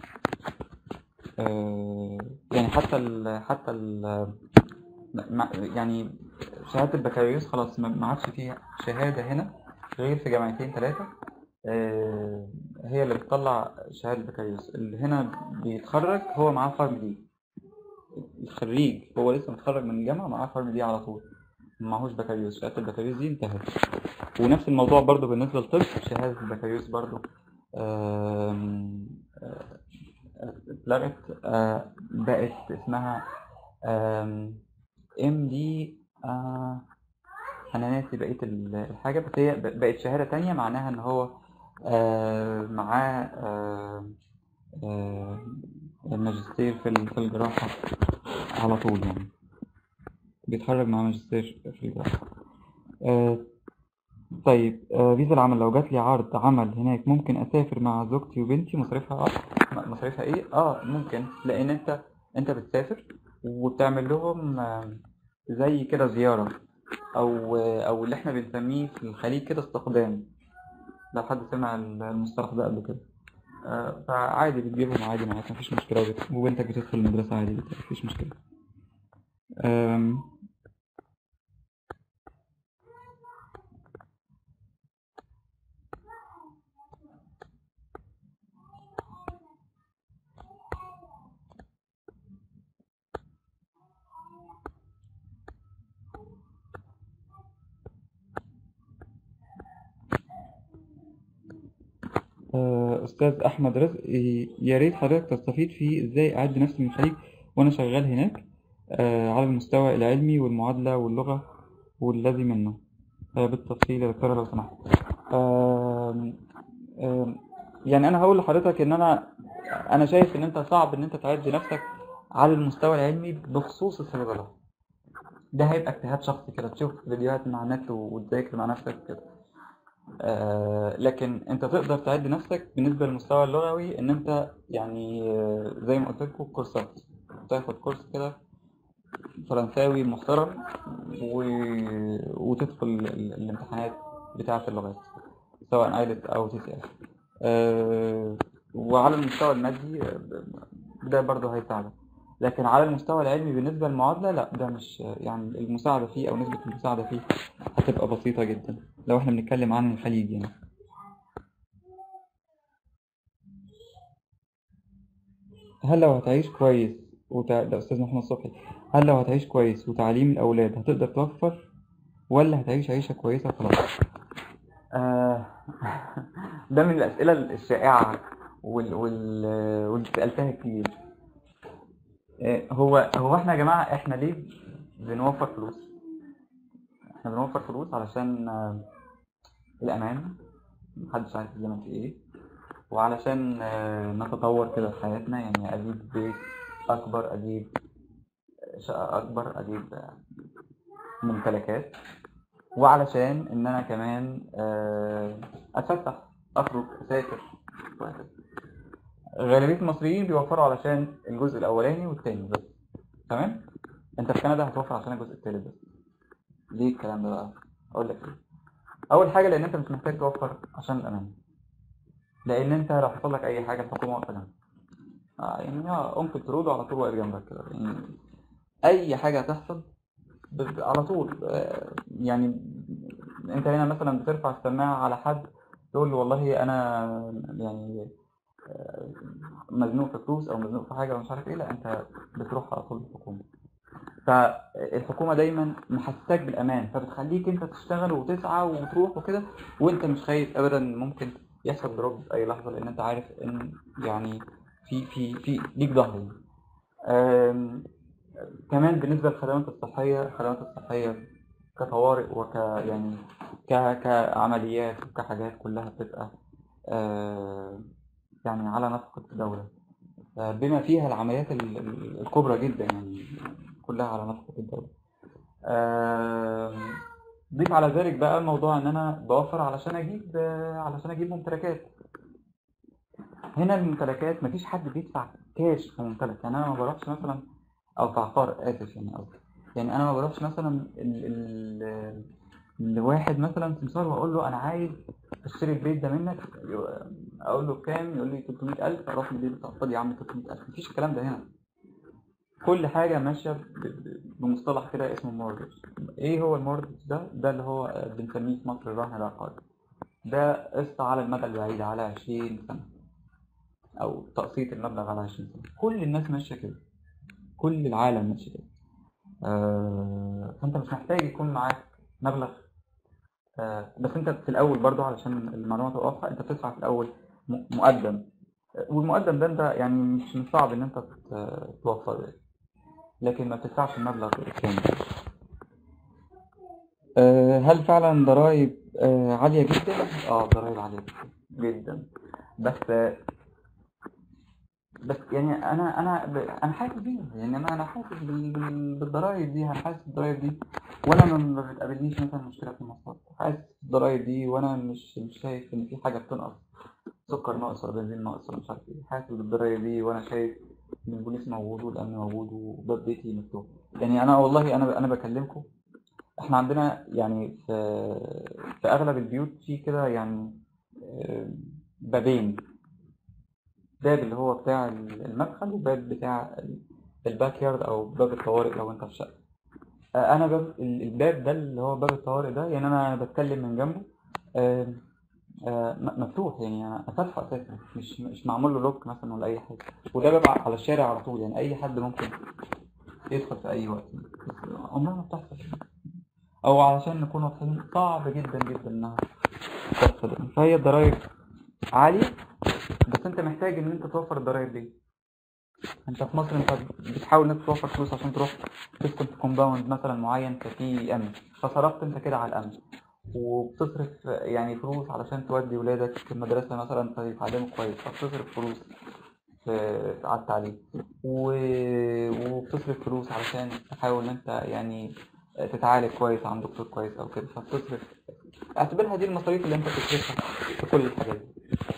S1: آه، يعني حتى ال حتى ال مع- يعني شهادة البكالوريوس خلاص ما ما عادش فيها شهادة هنا غير في جامعتين ثلاثة. هي اللي بتطلع شهادة البكالوريوس. اللي هنا بيتخرج هو معاه فارم دي. الخريج هو لسه متخرج من الجامعة معاه فارم دي على طول، معهوش بكالوريوس. شهادة البكالوريوس دي انتهت. ونفس الموضوع برضو بالنسبة للطب، شهادة البكالوريوس برضو آم، آه، اتلغت. آه، بقت اسمها ام دي. آه انا ناسي بقيه ال- الحاجه، بس هي ب- بقت شهاده تانية معناها ان هو آه معاه آه آه الماجستير في ال- في الجراحه على طول، يعني بيتخرج مع ماجستير في الجراحه. آه طيب، آه فيزا العمل لو جات لي عرض عمل هناك ممكن اسافر مع زوجتي وبنتي؟ مصاريفها اه م- مصاريفها ايه؟ اه ممكن، لان انت انت بتسافر وبتعمل لهم آه زي كده زياره، او او اللي احنا بنسميه في الخليج كده استخدام، لو حد سمع المصطلح ده قبل كده. آه، فعادي بتجيبهم عادي معاك، مفيش مشكلة، وبت- وبنتك بتدخل المدرسة عادي بت- مفيش مشكلة. آم، آه، أستاذ أحمد رزق، ي- يا ريت حضرتك تستفيد في إزاي أعد نفسي من الخليج وأنا شغال هناك، آه، على المستوى العلمي والمعادلة واللغة والذي منه. آه، بالتفصيل يا دكتورة لو سمحت. آم، آم، يعني أنا هقول لحضرتك إن أنا أنا شايف إن أنت صعب إن أنت تعد نفسك على المستوى العلمي بخصوص الصيدلة. ده هيبقى اجتهاد شخصي كده، تشوف فيديوهات مع النت وتذاكر مع نفسك كده. آه لكن انت تقدر تعد نفسك بالنسبة للمستوى اللغوي ان انت يعني آه زي ما قلت لكم كورسات، تاخد كورس كده فرنساوي محترم و... وتدخل ال- الامتحانات بتاعة اللغات سواء ايلتس او تي سي اف. آه وعلى المستوى المادي آه، ده برضه هيساعدك. لكن على المستوى العلمي بالنسبة للمعادلة لا، ده مش يعني المساعدة فيه أو نسبة المساعدة فيه هتبقى بسيطة جدا لو احنا بنتكلم عن الخليج يعني. هل لو هتعيش كويس وتع... ده أستاذ محمد صبحي، هل لو هتعيش كويس وتعليم الأولاد هتقدر توفر، ولا هتعيش عيشة كويسة وخلاص؟ آه، ده من الأسئلة الشائعة وال وال واللي سألتها كتير. آه، هو هو احنا يا جماعة، احنا ليه بنوفر فلوس؟ احنا بنوفر فلوس علشان آه، الأمان، محدش عارف الزمن في ايه، وعلشان آه، نتطور كده في حياتنا، يعني أجيب بيت أكبر، أجيب شقة أكبر، أجيب آه، ممتلكات، وعلشان إن أنا كمان آه، أتفسح، أخرج، أسافر، وهكذا. غالبية المصريين بيوفروا علشان الجزء الأولاني والتاني بس. تمام؟ أنت في كندا هتوفر عشان الجزء التالت بس. ليه الكلام ده بقى؟ أقول لك ليه. أول حاجة، لأن أنت مش محتاج توفر عشان الأمان، لأن أنت لو حصل لك أي حاجة الحكومة واقفة جنبك. آه يعني آه، أنقذ ترود على طول واقف جنبك كده، يعني أي حاجة هتحصل ب- على طول. آه، يعني أنت هنا مثلا بترفع السماعة على حد، تقول له والله أنا يعني آه، مزنوق في فلوس او مزنوق في حاجه او مش عارف ايه، لا انت بتروح على طول للحكومه. فالحكومه دايما محسساك بالامان، فبتخليك انت تشتغل وتسعى وتروح وكده، وانت مش خايف ابدا ممكن يحصل دروب اي لحظه، لان انت عارف ان يعني في في في ليك ظهر يعني. آم، كمان بالنسبه للخدمات الصحيه، الخدمات الصحيه كطوارئ وك يعني ك كعمليات وكحاجات كلها بتبقى آه، يعني على نفقة الدولة، بما فيها العمليات ال- ال- الكبرى جدا، يعني كلها على نفقة الدولة. آم، ضيف على ذلك بقى موضوع ان انا بوفر علشان اجيب آه، علشان اجيب ممتلكات. هنا الممتلكات مفيش حد بيدفع كاش في ممتلك، يعني انا ما بروحش مثلا، او في عقار اسف يعني قصدي، يعني انا ما بروحش مثلا ال ال لواحد مثلا سمسار واقول له انا عايز اشتري البيت ده منك، اقول له بكام، يقول لي ثلاثمية ألف، اروح البيت خد يا عم ثلاثمية ألف. مفيش الكلام ده هنا. كل حاجة ماشية ب- ب- بمصطلح كده اسمه مورجج. ايه هو المورجج ده؟ ده اللي هو بنسميه في مصر الرهن العقاري. ده قسط على المدى البعيد، على عشرين سنة، او تقسيط المبلغ على عشرين سنة. كل الناس ماشية كده، كل العالم ماشي كده. آه، فانت مش محتاج يكون معاك مبلغ. آه، بس انت في الاول برضو علشان المعلومات تبقى واضحة، انت بتدفع في الاول م- مقدم. آه، والمقدم ده انت يعني مش مش صعب ان انت ت- توفره، لكن ما بتدفعش المبلغ كامل. آه، هل فعلا ضرائب آه، عالية جدا؟ اه ضرائب عالية جدا جدا. بس بس يعني انا انا ب- انا حاسس بيها، يعني انا انا حاسس بال- بال- بالضرايب دي، انا حاسس بالضرايب دي، وانا ما ما بتقابلنيش مثلا مشكلة في المواصلات. حاسس بالضرايب دي وانا مش مش شايف ان في حاجة بتنقص، سكر ناقص ولا بنزين ناقص ولا مش عارف ايه. حاسس بالضرايب دي وانا شايف ان البوليس موجود والامن موجود وباب بيتي مفتوح. يعني انا والله انا انا بكلمكم، احنا عندنا يعني في في اغلب البيوت في كده يعني آه، بابين، باب اللي هو بتاع المدخل، وباب بتاع الباك يارد او باب الطوارئ لو انت في شقه. آه، انا باب الباب ده اللي هو باب الطوارئ ده، يعني انا بتكلم من جنبه آه، آه، م- مفتوح، يعني انا فاتحه اساسا، مش مش معمول له لوك مثلا ولا اي حاجه، وده باب على الشارع على طول، يعني اي حد ممكن يدخل في اي وقت. بس عمرها ما بتحصل، او علشان نكون واضحين صعب جدا جدا انها تحصل. فهي الضرايب عالية، بس انت محتاج ان انت توفر الضرايب دي. انت في مصر انت بتحاول انك توفر فلوس عشان تروح تسكن في كومباوند مثلا معين ففيه امن، فصرفت انت كده على الامن، وبتصرف يعني فلوس علشان تودي ولادك في المدرسة مثلا فيتعلموا كويس، فبتصرف فلوس في على التعليم، و... وبتصرف فلوس علشان تحاول ان انت يعني تتعالج كويس عند دكتور كويس او كده، فبتصرف. اعتبرها دي المصاريف اللي انت بتصرفها في كل الحاجات دي.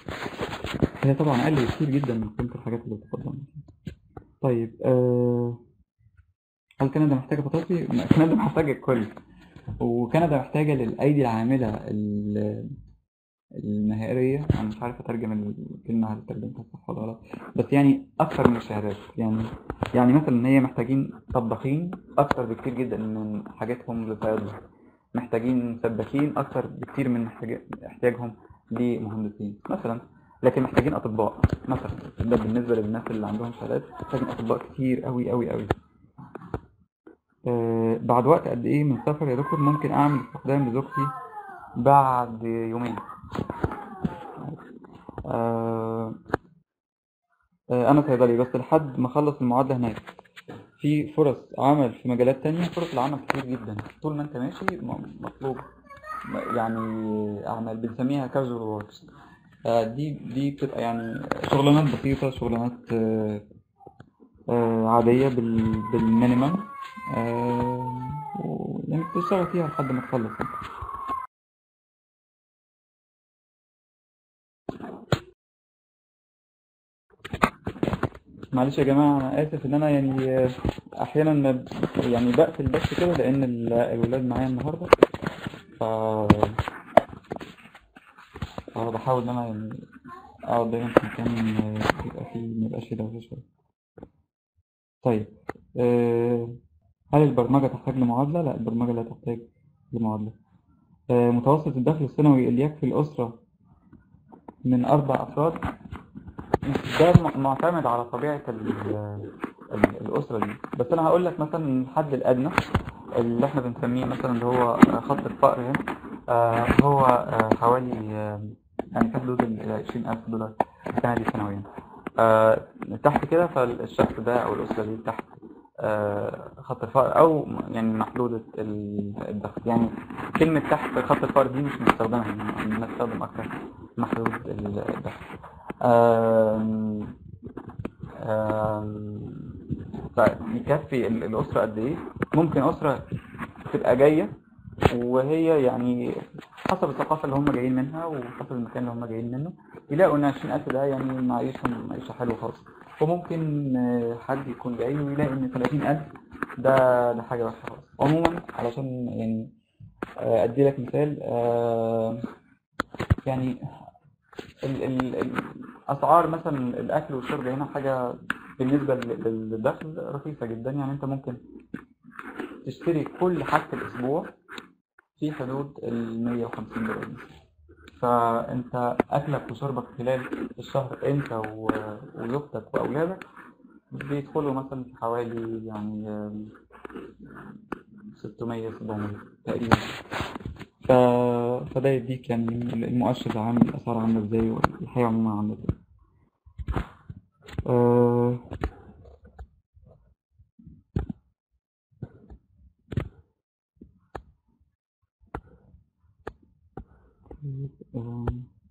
S1: هي طبعا اقل بكتير جدا من قيمة الحاجات اللي بتقدم. طيب آه، هل كندا محتاجة تطفي؟ كندا محتاجة الكل، وكندا محتاجة للأيدي العاملة ال- المهارية. أنا مش عارف أترجم الكلمة هل ترجمتها صح ولا غلط، بس يعني أكثر من الشهادات. يعني يعني مثلا إن هي محتاجين طباخين أكثر بكتير جدا من حاجاتهم للصيادلة، محتاجين سباكين أكثر بكتير من محتاج- احتياجهم لمهندسين مثلا، لكن محتاجين أطباء مثلا. ده بالنسبة للناس اللي عندهم شهادات، محتاجين أطباء كتير أوي أوي أوي. آه، بعد وقت قد إيه من السفر يا دكتور ممكن أعمل استخدام لزوجتي بعد يومين. آه آه انا صيدلي، بس لحد ما اخلص المعادله هناك في فرص عمل في مجالات تانية. فرص العمل كتير جدا طول ما انت ماشي، م- مطلوب يعني اعمال بنسميها casual works. آه، دي دي بتبقى يعني شغلانات بسيطة، شغلانات آه، آه، عادية بال بالمينيمم. آه، و- يعني بتشتغل فيها لحد ما تخلص. معلش يا جماعة، أنا آسف إن أنا يعني آه، أحيانا ما ب- يعني بقفل بس كده لأن ال- الولاد معايا النهاردة. ف أنا بحاول إن أنا يعني أقعد دايما في مكان آه، يبقى فيه ميبقاش فيه دوشة شوية. طيب، آه، هل البرمجة تحتاج لمعادلة؟ لا، البرمجة لا تحتاج لمعادلة. آه، متوسط الدخل السنوي اللي يكفي الأسرة من أربع أفراد، ده م- معتمد على طبيعة ال- ال- الأسرة دي. بس أنا هقول لك مثلا الحد الأدنى اللي احنا بنسميه مثلا اللي هو خط الفقر هنا. آه، هو آه، حوالي آه، يعني في حدود ال عشرين ألف دولار سنوي سنويا. آه، تحت كده فالشخص ده أو الأسرة دي تحت آه، خط الفقر، أو يعني محدودة ال- الدخل. يعني كلمة تحت خط الفقر دي مش مستخدمة، يعني بنستخدم أكتر محدود الدخل. آم، آم، فيكفي ال- الأسرة قد إيه؟ ممكن أسرة تبقى جاية وهي يعني حسب الثقافة اللي هم جايين منها وحسب المكان اللي هم جايين منه، يلاقوا إن عشرين ألف ده يعني معيشهم معيشة حلوة خالص. وممكن آه، حد يكون جاي ويلاقي إن ثلاثين ألف ده ده حاجة وحشة خالص. عموما علشان يعني آه، أدي لك مثال، آه، يعني ال ال الأسعار مثلا الأكل والشرب هنا حاجة بالنسبة لل- للدخل رخيصة جدا. يعني أنت ممكن تشتري كل حاجة الأسبوع في حدود ال مية وخمسين دولار. فأنت أكلك وشربك خلال الشهر أنت و- وزوجتك وأولادك بيدخلوا مثلا في حوالي يعني ستمية سبعمية تقريبا. ف... فده يديك يعني المؤشر العام، الأسعار عاملة ازاي والحياة عموما عاملة ازاي. أه... أه...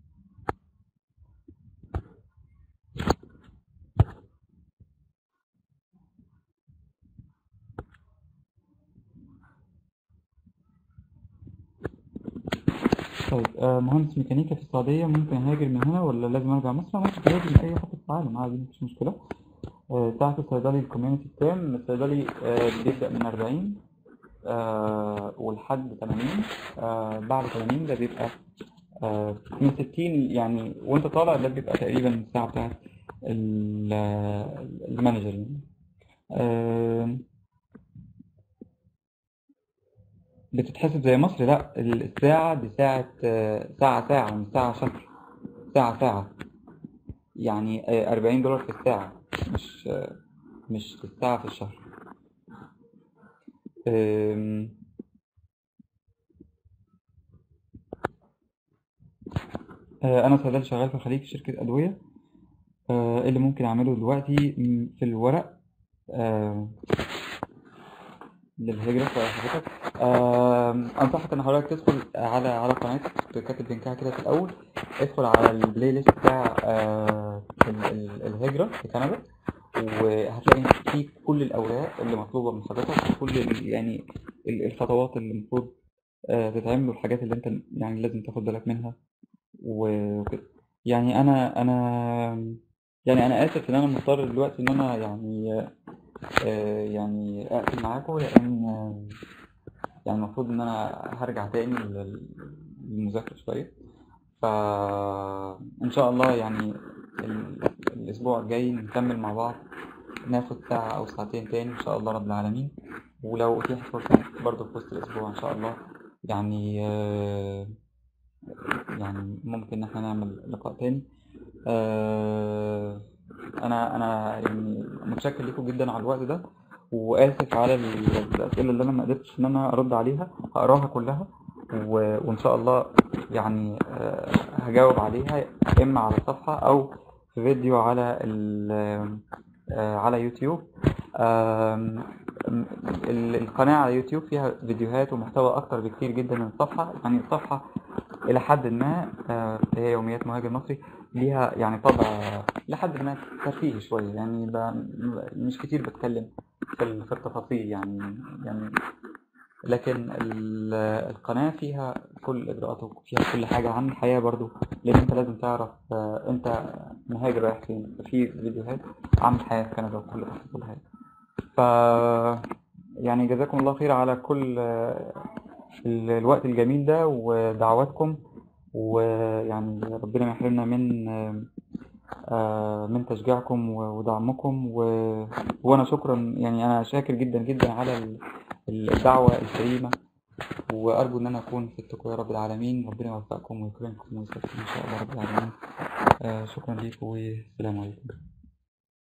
S1: طيب، أه... مهندس ميكانيكا في السعودية ممكن أهاجر من هنا ولا لازم أرجع مصر؟ ممكن تهاجر من أي حتة في العالم عادي، مفيش مشكلة. أه... تحت الصيدلي الكوميونتي التام، الصيدلي أه... بيبدأ من أربعين أه... ولحد تمانين. أه... بعد تمانين ده بيبقى أه... من ستين يعني، وأنت طالع ده بيبقى تقريبا الساعة بتاعت ال- المانجر يعني. أه... بتتحسب زي مصر؟ لا، الساعة دي ساعة آه، ساعة ساعة مش ساعة شهر. ساعة ساعة يعني آه، أربعين دولار في الساعة، مش آه، مش في الساعة في الشهر. آم، آه، أنا صيدلي شغال في الخليج في شركة أدوية. آه، إيه اللي ممكن أعمله دلوقتي م، في الورق آه، للهجرة في حضرتك؟ آم، أنصحك إن حضرتك تدخل على على قناتي، كنت كاتب لينكها كده في الأول. ادخل على البلاي ليست بتاع آه، ال- ال- الهجرة في كندا، وهتلاقي فيه كل الأوراق اللي مطلوبة من حضرتك، وكل ال- يعني ال- الخطوات اللي المفروض آه، تتعمل، والحاجات اللي انت يعني لازم تاخد بالك منها و- وكده. يعني انا انا يعني انا اسف ان انا مضطر دلوقتي ان انا يعني آه، يعني اقفل معاكم، لان آه، يعني المفروض ان انا هرجع تاني لل- للمذاكرة شوية. فإن شاء الله يعني ال- الأسبوع الجاي نكمل مع بعض، ناخد ساعة أو ساعتين تاني إن شاء الله رب العالمين. ولو أتيحت فرصة برضه في وسط الأسبوع إن شاء الله، يعني آه، يعني ممكن إن احنا نعمل لقاء تاني. آه، أنا أنا يعني متشكر لكم جدا على الوقت ده، وآسف على ال- الأسئلة اللي أنا ما قدرتش إن أنا أرد عليها. هقراها كلها و- وإن شاء الله يعني آه، هجاوب عليها إما على صفحة أو في فيديو على ال- آه، على يوتيوب. آم، ال- القناة على يوتيوب فيها فيديوهات ومحتوى أكتر بكتير جدا من الصفحة. يعني الصفحة إلى حد ما آه، هي يوميات مهاجر مصري، ليها يعني طبع لحد ما ترفيهي شوية، يعني ب- مش كتير بتكلم في ال- في التفاصيل يعني يعني لكن ال- القناة فيها كل الإجراءات وفيها كل حاجة عن الحياة برضو، لأن أنت لازم تعرف آه، أنت مهاجر رايح فين. في فيديوهات عن الحياة في كندا وكل تفاصيلها. ف يعني جزاكم الله خير على كل آه، ال- الوقت الجميل ده ودعواتكم، ويعني ربنا ما يحرمنا من آه، من تشجيعكم ودعمكم و... وأنا شكرا، يعني أنا شاكر جدا جدا على ال- الدعوة الكريمة، وأرجو إن أنا أكون فدتكم يا رب العالمين. ربنا يوفقكم ويكرمكم ويسعدكم إن شاء الله رب العالمين. آه، شكرا لكم والسلام عليكم.